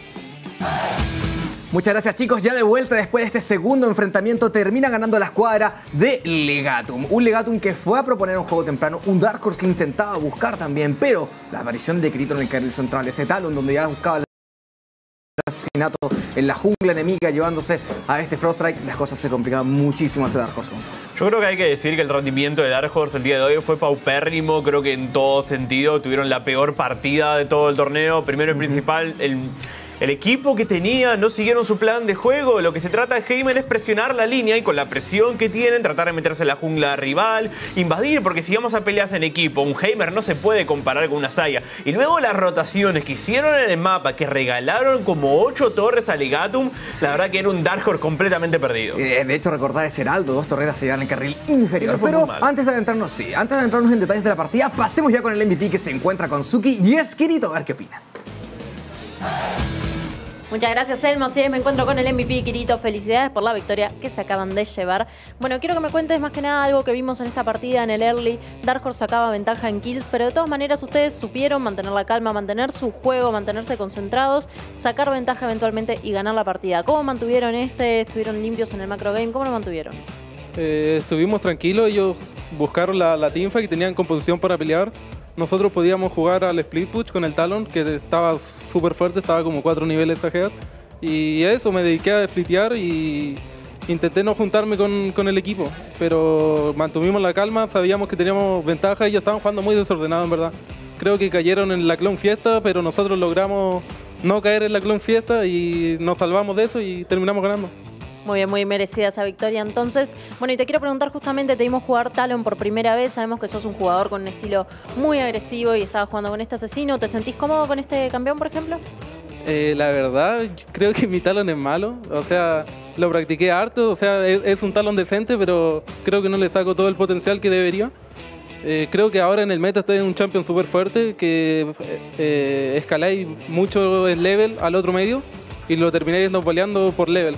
Muchas gracias, chicos. Ya de vuelta después de este segundo enfrentamiento, termina ganando la escuadra de Legatum. Un Legatum que fue a proponer un juego temprano, un Dark Horse que intentaba buscar también, pero la aparición de Kirito en el carril central, ese talón donde ya buscaba el asesinato en la jungla enemiga llevándose a este Froststrike, las cosas se complicaban muchísimo hacia Dark Horse. Yo creo que hay que decir que el rendimiento de Dark Horse el día de hoy fue paupérrimo. Creo que en todo sentido tuvieron la peor partida de todo el torneo. Primero y uh-huh. principal, el... El equipo que tenía no siguieron su plan de juego. Lo que se trata de Heimer es presionar la línea y con la presión que tienen tratar de meterse en la jungla rival, invadir, porque si vamos a peleas en equipo, un Heimer no se puede comparar con una Saya. Y luego las rotaciones que hicieron en el mapa, que regalaron como ocho torres a Legatum, la verdad que era un Dark Horse completamente perdido. Eh, de hecho, recordar ese Heraldo, dos torretas se llevan en el carril inferior. Pero antes de adentrarnos, sí, antes de adentrarnos en detalles de la partida, pasemos ya con el M V P que se encuentra con Suki y es Kirito. A ver qué opina. Muchas gracias, Elmo. Sí, me encuentro con el M V P, Kirito. Felicidades por la victoria que se acaban de llevar. Bueno, quiero que me cuentes más que nada algo que vimos en esta partida en el early. Dark Horse sacaba ventaja en kills, pero de todas maneras ustedes supieron mantener la calma, mantener su juego, mantenerse concentrados, sacar ventaja eventualmente y ganar la partida. ¿Cómo mantuvieron este? ¿Estuvieron limpios en el macro game? ¿Cómo lo mantuvieron? Eh, estuvimos tranquilos. Ellos buscaron la, la teamfight y tenían composición para pelear. Nosotros podíamos jugar al split push con el Talon, que estaba súper fuerte, estaba como cuatro niveles ahead. Y eso, me dediqué a splitear y intenté no juntarme con, con el equipo. Pero mantuvimos la calma, sabíamos que teníamos ventaja y ellos estaban jugando muy desordenado, en verdad. Creo que cayeron en la Clone Fiesta, pero nosotros logramos no caer en la Clone Fiesta y nos salvamos de eso y terminamos ganando. Muy bien, muy merecida esa victoria entonces. Bueno, y te quiero preguntar justamente, te vimos jugar Talon por primera vez. Sabemos que sos un jugador con un estilo muy agresivo y estabas jugando con este asesino. ¿Te sentís cómodo con este campeón, por ejemplo? Eh, la verdad, creo que mi Talon es malo. O sea, lo practiqué harto. O sea, es, es un Talon decente, pero creo que no le saco todo el potencial que debería. Eh, creo que ahora en el meta estoy en un champion súper fuerte que eh, escaláis mucho el level al otro medio y lo termináis snowballeando por level.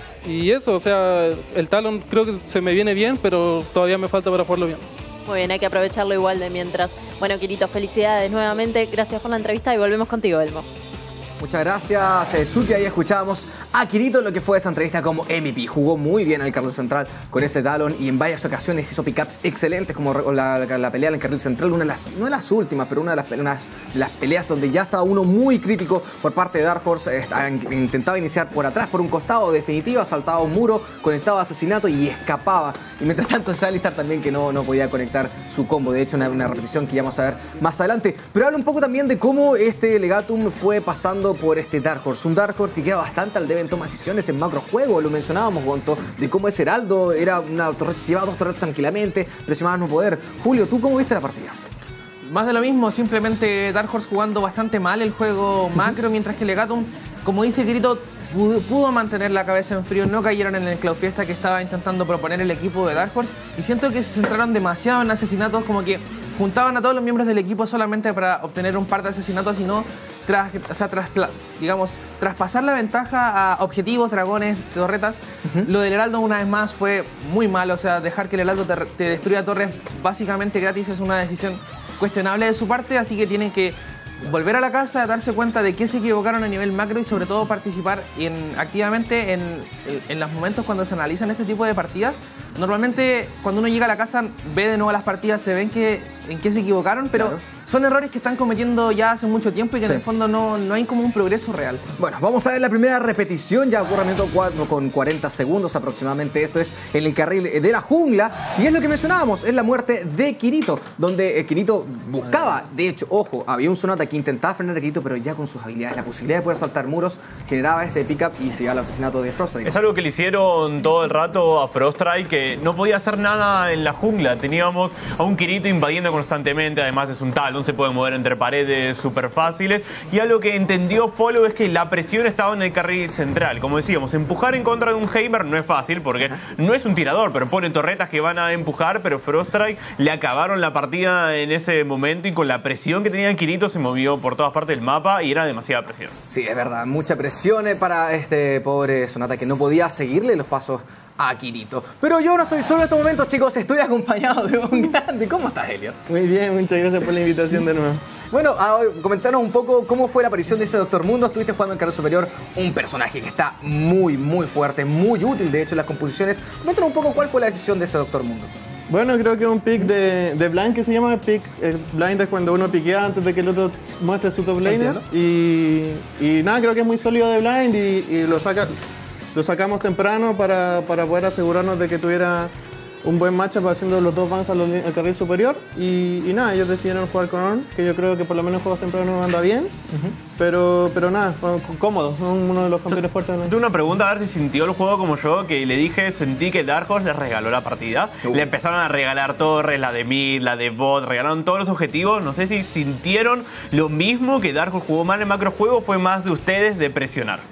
Y eso, o sea, el Talon creo que se me viene bien, pero todavía me falta para jugarlo bien. Muy bien, hay que aprovecharlo igual de mientras. Bueno, Kirito, felicidades nuevamente. Gracias por la entrevista y volvemos contigo, Elmo. Muchas gracias, eh, Suti. Ahí escuchábamos a Kirito lo que fue esa entrevista como M V P. Jugó muy bien en el carril central con ese Talon y en varias ocasiones hizo pickups excelentes, como la, la, la pelea en el carril central, una de las, no de las últimas, pero una de las, una de las peleas donde ya estaba uno muy crítico por parte de Dark Horse. Eh, intentaba iniciar por atrás, por un costado, definitiva, saltaba un muro, conectaba asesinato y escapaba. Y mientras tanto, Alistar también que no, no podía conectar su combo. De hecho, una, una repetición que ya vamos a ver más adelante. Pero habla un poco también de cómo este Legatum fue pasando por este Dark Horse. Un Dark Horse que queda bastante al debe en toma de decisiones en macro juego. Lo mencionábamos, Gonto, de cómo ese Heraldo era una torreta, se llevaba dos torretas tranquilamente, presionaba no poder. Julio, ¿tú cómo viste la partida? Más de lo mismo, simplemente Dark Horse jugando bastante mal el juego macro, mientras que Legatum, como dice Kirito, pudo, pudo mantener la cabeza en frío, no cayeron en el Cloud Fiesta que estaba intentando proponer el equipo de Dark Horse, y siento que se centraron demasiado en asesinatos, como que juntaban a todos los miembros del equipo solamente para obtener un par de asesinatos y no tras, o sea, tras, digamos, traspasar la ventaja a objetivos, dragones, torretas. Uh-huh. Lo del Heraldo una vez más fue muy malo, o sea, dejar que el Heraldo te, te destruya torres básicamente gratis es una decisión cuestionable de su parte, así que tienen que volver a la casa, darse cuenta de que se equivocaron a nivel macro y sobre todo participar en, activamente en, en los momentos cuando se analizan este tipo de partidas. Normalmente cuando uno llega a la casa ve de nuevo las partidas, se ven que, en qué se equivocaron, pero claro, son errores que están cometiendo ya hace mucho tiempo y que sí, en el fondo no, no hay como un progreso real. Bueno, vamos a ver la primera repetición, ya ocurre minuto cuatro con cuarenta segundos aproximadamente. Esto es en el carril de la jungla y es lo que mencionábamos, es la muerte de Kirito, donde eh, Kirito buscaba, de hecho, ojo, había un Sonata que intentaba frenar a Kirito, pero ya con sus habilidades, la posibilidad de poder saltar muros, generaba este pick-up y se iba al asesinato de Froststrike. Es algo que le hicieron todo el rato a Froststrike, que no podía hacer nada en la jungla. Teníamos a un Kirito invadiendo constantemente, además es un Talon, se puede mover entre paredes súper fáciles. Y algo que entendió Follow es que la presión estaba en el carril central. Como decíamos, empujar en contra de un Heimer no es fácil, porque no es un tirador, pero pone torretas que van a empujar, pero Froststrike le acabaron la partida en ese momento y con la presión que tenía Kirito se movió por todas partes del mapa y era demasiada presión. Sí, es verdad, mucha presión para este pobre Sonata que no podía seguirle los pasos a Kirito. Pero yo no estoy solo en estos momentos, chicos, estoy acompañado de un grande. ¿Cómo estás, Elliot? Muy bien, muchas gracias por la invitación de nuevo. Bueno, ahora, comentanos un poco cómo fue la aparición de ese Doctor Mundo. Estuviste jugando en carril superior, un personaje que está muy, muy fuerte, muy útil, de hecho, en las composiciones. Coméntanos un poco cuál fue la decisión de ese Doctor Mundo. Bueno, creo que es un pick de, de blind que se llama pick. El blind es cuando uno piquea antes de que el otro muestre su top laner. Y, y nada, creo que es muy sólido de blind y, y lo, saca, lo sacamos temprano para, para poder asegurarnos de que tuviera un buen matchup haciendo los dos bans al, al carril superior. Y, y nada, ellos decidieron jugar con Ornn, que yo creo que por lo menos juegos tempranos anda bien. Uh-huh. pero, pero nada, cómodo, uno de los campeones fuertes. Tengo una pregunta, a ver si sintió el juego como yo, que le dije, sentí que Dark Horse les regaló la partida. Uh. Le empezaron a regalar torres, la de mid, la de bot, regalaron todos los objetivos. No sé si sintieron lo mismo, que Dark Horse jugó mal en macrojuego, fue más de ustedes de presionar.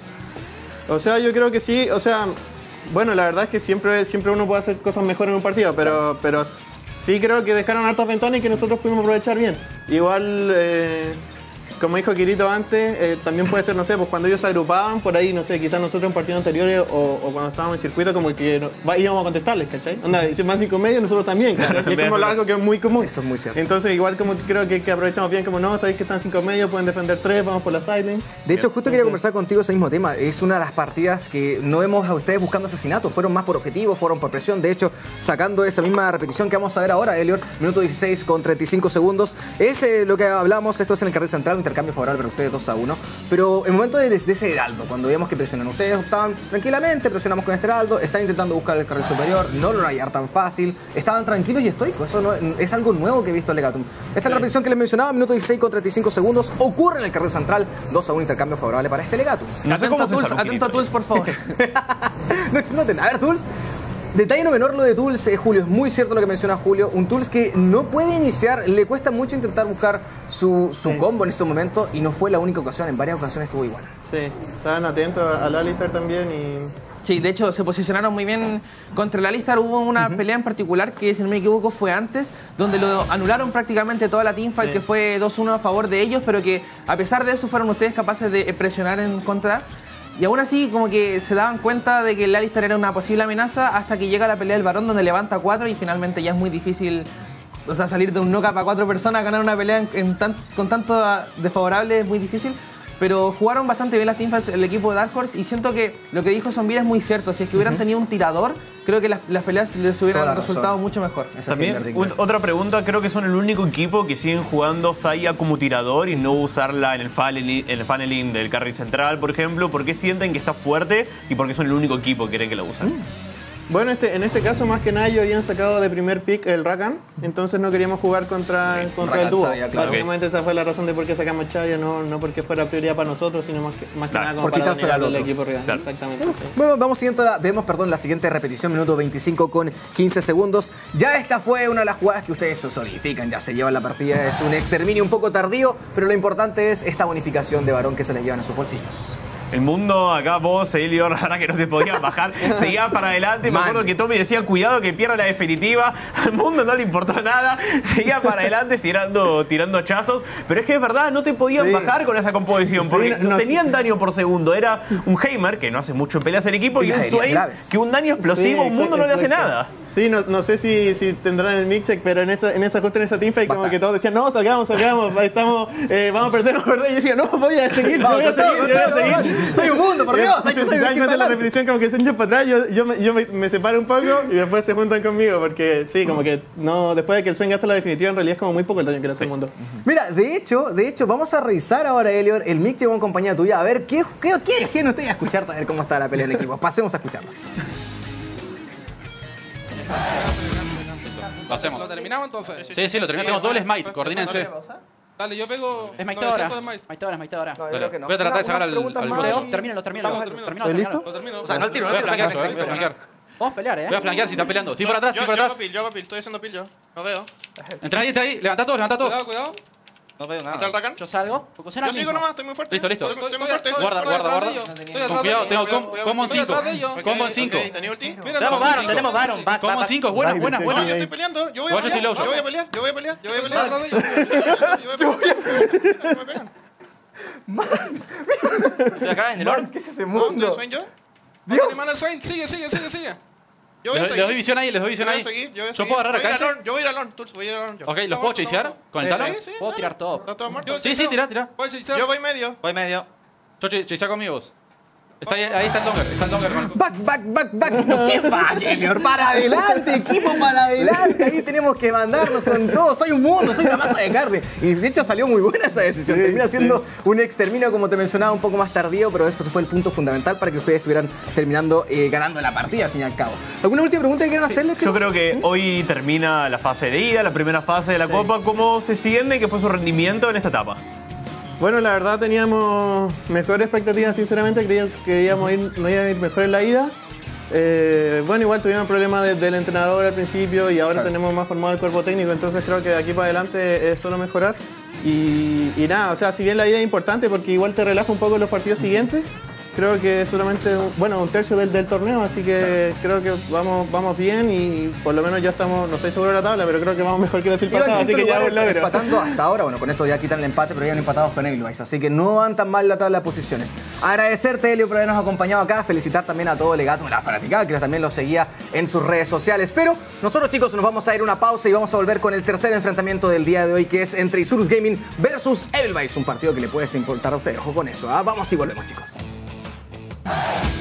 O sea, yo creo que sí, o sea... Bueno, la verdad es que siempre, siempre uno puede hacer cosas mejor en un partido, pero, pero sí creo que dejaron hartas ventanas y que nosotros pudimos aprovechar bien. Igual, eh, como dijo Kirito antes, eh, también puede ser, no sé, pues cuando ellos se agrupaban por ahí, no sé, quizás nosotros en partidos anteriores o, o cuando estábamos en circuito, como que no, va, íbamos a contestarles, ¿cachai? Onda, si van cinco medios, nosotros también, claro. Y es como algo que es muy común. Eso es muy cierto. Entonces, igual como que creo que, que aprovechamos bien, como no, estáis que están cinco medios, pueden defender tres, vamos por la sideline. De hecho, justo quería conversar contigo ese mismo tema. Es una de las partidas que no vemos a ustedes buscando asesinatos, fueron más por objetivo, fueron por presión. De hecho, sacando esa misma repetición que vamos a ver ahora, Elliot, minuto dieciséis con treinta y cinco segundos. Es eh, lo que hablamos, esto es en el carril central, un intercambio favorable para ustedes dos a uno. Pero el momento de, de ese heraldo, cuando veíamos que presionan, ustedes estaban tranquilamente, presionamos con este heraldo, están intentando buscar el carril superior, no lo hallar tan fácil, estaban tranquilos y estoicos. Eso no, es algo nuevo que he visto en Legatum. Esta sí. Es la repetición que les mencionaba, minuto dieciséis con treinta y cinco segundos, ocurre en el carril central, dos a uno, intercambio favorable para este Legatum. No atento a Tools, atento a Tools, por favor. No exploten. A ver, Tools. Detalle no menor lo de Tools, eh, Julio, es muy cierto lo que menciona Julio. Un Tools que no puede iniciar, le cuesta mucho intentar buscar su, su sí. combo en ese momento y no fue la única ocasión, en varias ocasiones estuvo igual. Sí, estaban atentos al Alistar también y Sí, de hecho se posicionaron muy bien contra la lista. Hubo una uh-huh. pelea en particular que, si no me equivoco, fue antes, donde lo anularon prácticamente toda la teamfight, sí. que fue dos uno a favor de ellos, pero que a pesar de eso fueron ustedes capaces de presionar en contra. Y aún así, como que se daban cuenta de que el Alistar era una posible amenaza hasta que llega la pelea del Barón, donde levanta cuatro y finalmente ya es muy difícil, o sea, salir de un knock-up a cuatro personas, ganar una pelea en, en tan, con tanto desfavorable es muy difícil. Pero jugaron bastante bien las teamfights el equipo de Dark Horse y siento que lo que dijo Zombie es muy cierto. Si es que hubieran uh-huh. tenido un tirador, creo que las, las peleas les hubieran resultado mucho mejor. También, un, otra pregunta, creo que son el único equipo que siguen jugando Xayah como tirador y no usarla en el funneling, en el funneling del carry central, por ejemplo. ¿Por qué sienten que está fuerte y por qué son el único equipo que creen que la usan? Mm. Bueno, este, en este caso, más que nada, ellos habían sacado de primer pick el Rakan, entonces no queríamos jugar contra, contra el dúo. Sabía, claro. Básicamente esa fue la razón de por qué sacamos Xayah, no, no porque fuera prioridad para nosotros, sino más que, más claro. que nada como por para dominar el equipo rival. Claro. Exactamente. Sí. Bueno, vamos siguiendo la, vemos perdón, la siguiente repetición, minuto veinticinco con quince segundos. Ya esta fue una de las jugadas que ustedes se solidifican, ya se llevan la partida, es un exterminio un poco tardío, pero lo importante es esta bonificación de Barón que se les llevan a sus bolsillos. El mundo, acá vos, Elior, ahora que no te podían bajar, seguía para adelante. Me acuerdo que Tommy decía, cuidado que pierda la definitiva. Al mundo no le importó nada. Seguía para adelante tirando, tirando hachazos. Pero es que es verdad, no te podían sí. bajar con esa composición. Sí, porque no, no tenían daño por segundo. Era un Heimer, que no hace mucho en peleas en equipo, y, y un Swain, que un daño explosivo, sí, un mundo no le hace nada. Sí, no, no sé si, si tendrán el mix check, pero en esa, en esa justo en esa teamfight como que todos decían, no, salgamos, salgamos, estamos, eh, vamos a perder, vamos a perder. Y yo decía, no, voy a seguir, voy a seguir, voy a seguir. Soy un mundo, por Dios. Hay que se dan cuenta de la repetición, como que se echan para atrás, yo, yo, me, yo me, me separo un poco y después se juntan conmigo, porque sí, como que no, después de que el Swain gasta la definitiva, en realidad es como muy poco el daño que le hace el mundo. Mira, de hecho, de hecho, vamos a revisar ahora, Elior, el mix llegó en compañía tuya, a ver qué, qué, qué decían ustedes a escuchar, a ver cómo está la pelea del equipo. Pasemos a escucharlos. Lo hacemos. ¿Lo terminamos entonces? Sí, sí, lo terminamos. Tengo doble smite, coordínense. Dale, yo pego. Es smite ahora. Smite ahora, smite ahora. No, voy a tratar de sacar al boss. Termínalo, termínalo. ¿Estás listo? Lo termino. O sea, no el tiro, no voy a flanquear, voy a flanquear. Vamos a pelear, eh. Voy a flanquear si están peleando. Estoy por atrás, estoy por atrás. Yo hago pil, yo hago pil, estoy haciendo pil yo. Lo veo. Entra ahí, entra ahí. Levanta todos, levanta todos. Cuidado, cuidado. No veo ¿Mata el nada. Rakan? Yo salgo. Focusera Yo sigo nomás, estoy muy fuerte. Listo, listo. Estoy muy fuerte. Guarda, guarda, guarda. Con cuidado, tengo combo en cinco. Combo en cinco. ¿Tenía ulti? Tenemos Baron, tenemos Baron. Combo en cinco, buenas, buenas, buenas. Yo estoy peleando, yo voy a pelear. Yo voy a pelear, yo voy a pelear, yo voy a pelear. Yo voy a pelear. Estoy acá en el orb. ¿Qué es ese mundo? ¿Swain yo? Dios. Mano el Swain, sigue, sigue, sigue, sigue. Yo voy a Les seguir. doy visión ahí, les doy visión ahí. ¿Yo puedo agarrar acá? Yo voy a ir a Lorn, Tools, voy a ir a Lorn yo. Ok, ¿los puedo chasear con el talón? Sí, sí. Puedo tirar todo. ¿Está todo muerto? Sí, sí, tira, tira. Yo voy medio. Voy medio. Yo chasea conmigo vos. Está ahí, ahí está el Donger, está el Donger. Back, back, back, back. No, ¿qué va, Elior? Para adelante, equipo, para adelante. Ahí tenemos que mandarnos con todo. Soy un mundo, soy una masa de carne. Y de hecho salió muy buena esa decisión. Sí, Termina siendo sí. un exterminio, como te mencionaba, un poco más tardío, pero eso fue el punto fundamental para que ustedes estuvieran terminando eh, ganando la partida, al fin y al cabo. ¿Alguna última pregunta que quieran hacerle, chicos? Yo creo que hoy termina la fase de ida, la primera fase de la sí. Copa. ¿Cómo se siente que fue su rendimiento en esta etapa? Bueno, la verdad teníamos mejor expectativa, sinceramente, creíamos que íbamos a ir, no iba a ir mejor en la ida. Eh, bueno, igual tuvimos problemas de, del entrenador al principio y ahora claro. tenemos más formado el cuerpo técnico, entonces creo que de aquí para adelante es solo mejorar. Y, y nada, o sea, si bien la ida es importante porque igual te relaja un poco los partidos siguientes, creo que solamente, bueno, un tercio del, del torneo, así que creo que vamos, vamos bien y por lo menos ya estamos, no estoy seguro de la tabla, pero creo que vamos mejor que el pasado, así que ya un logro. Empatando hasta ahora, bueno, con esto ya quitan el empate, pero ya han empatados con Edelweiss, así que no van tan mal la tabla de posiciones. Agradecerte, Elio, por habernos acompañado acá, felicitar también a todo el Legatum, la fanaticada, que también lo seguía en sus redes sociales, pero nosotros, chicos, nos vamos a ir una pausa y vamos a volver con el tercer enfrentamiento del día de hoy, que es entre Isurus Gaming versus Edelweiss, un partido que le puede importar a ustedes, ojo con eso, ¿eh? Vamos y volvemos, chicos.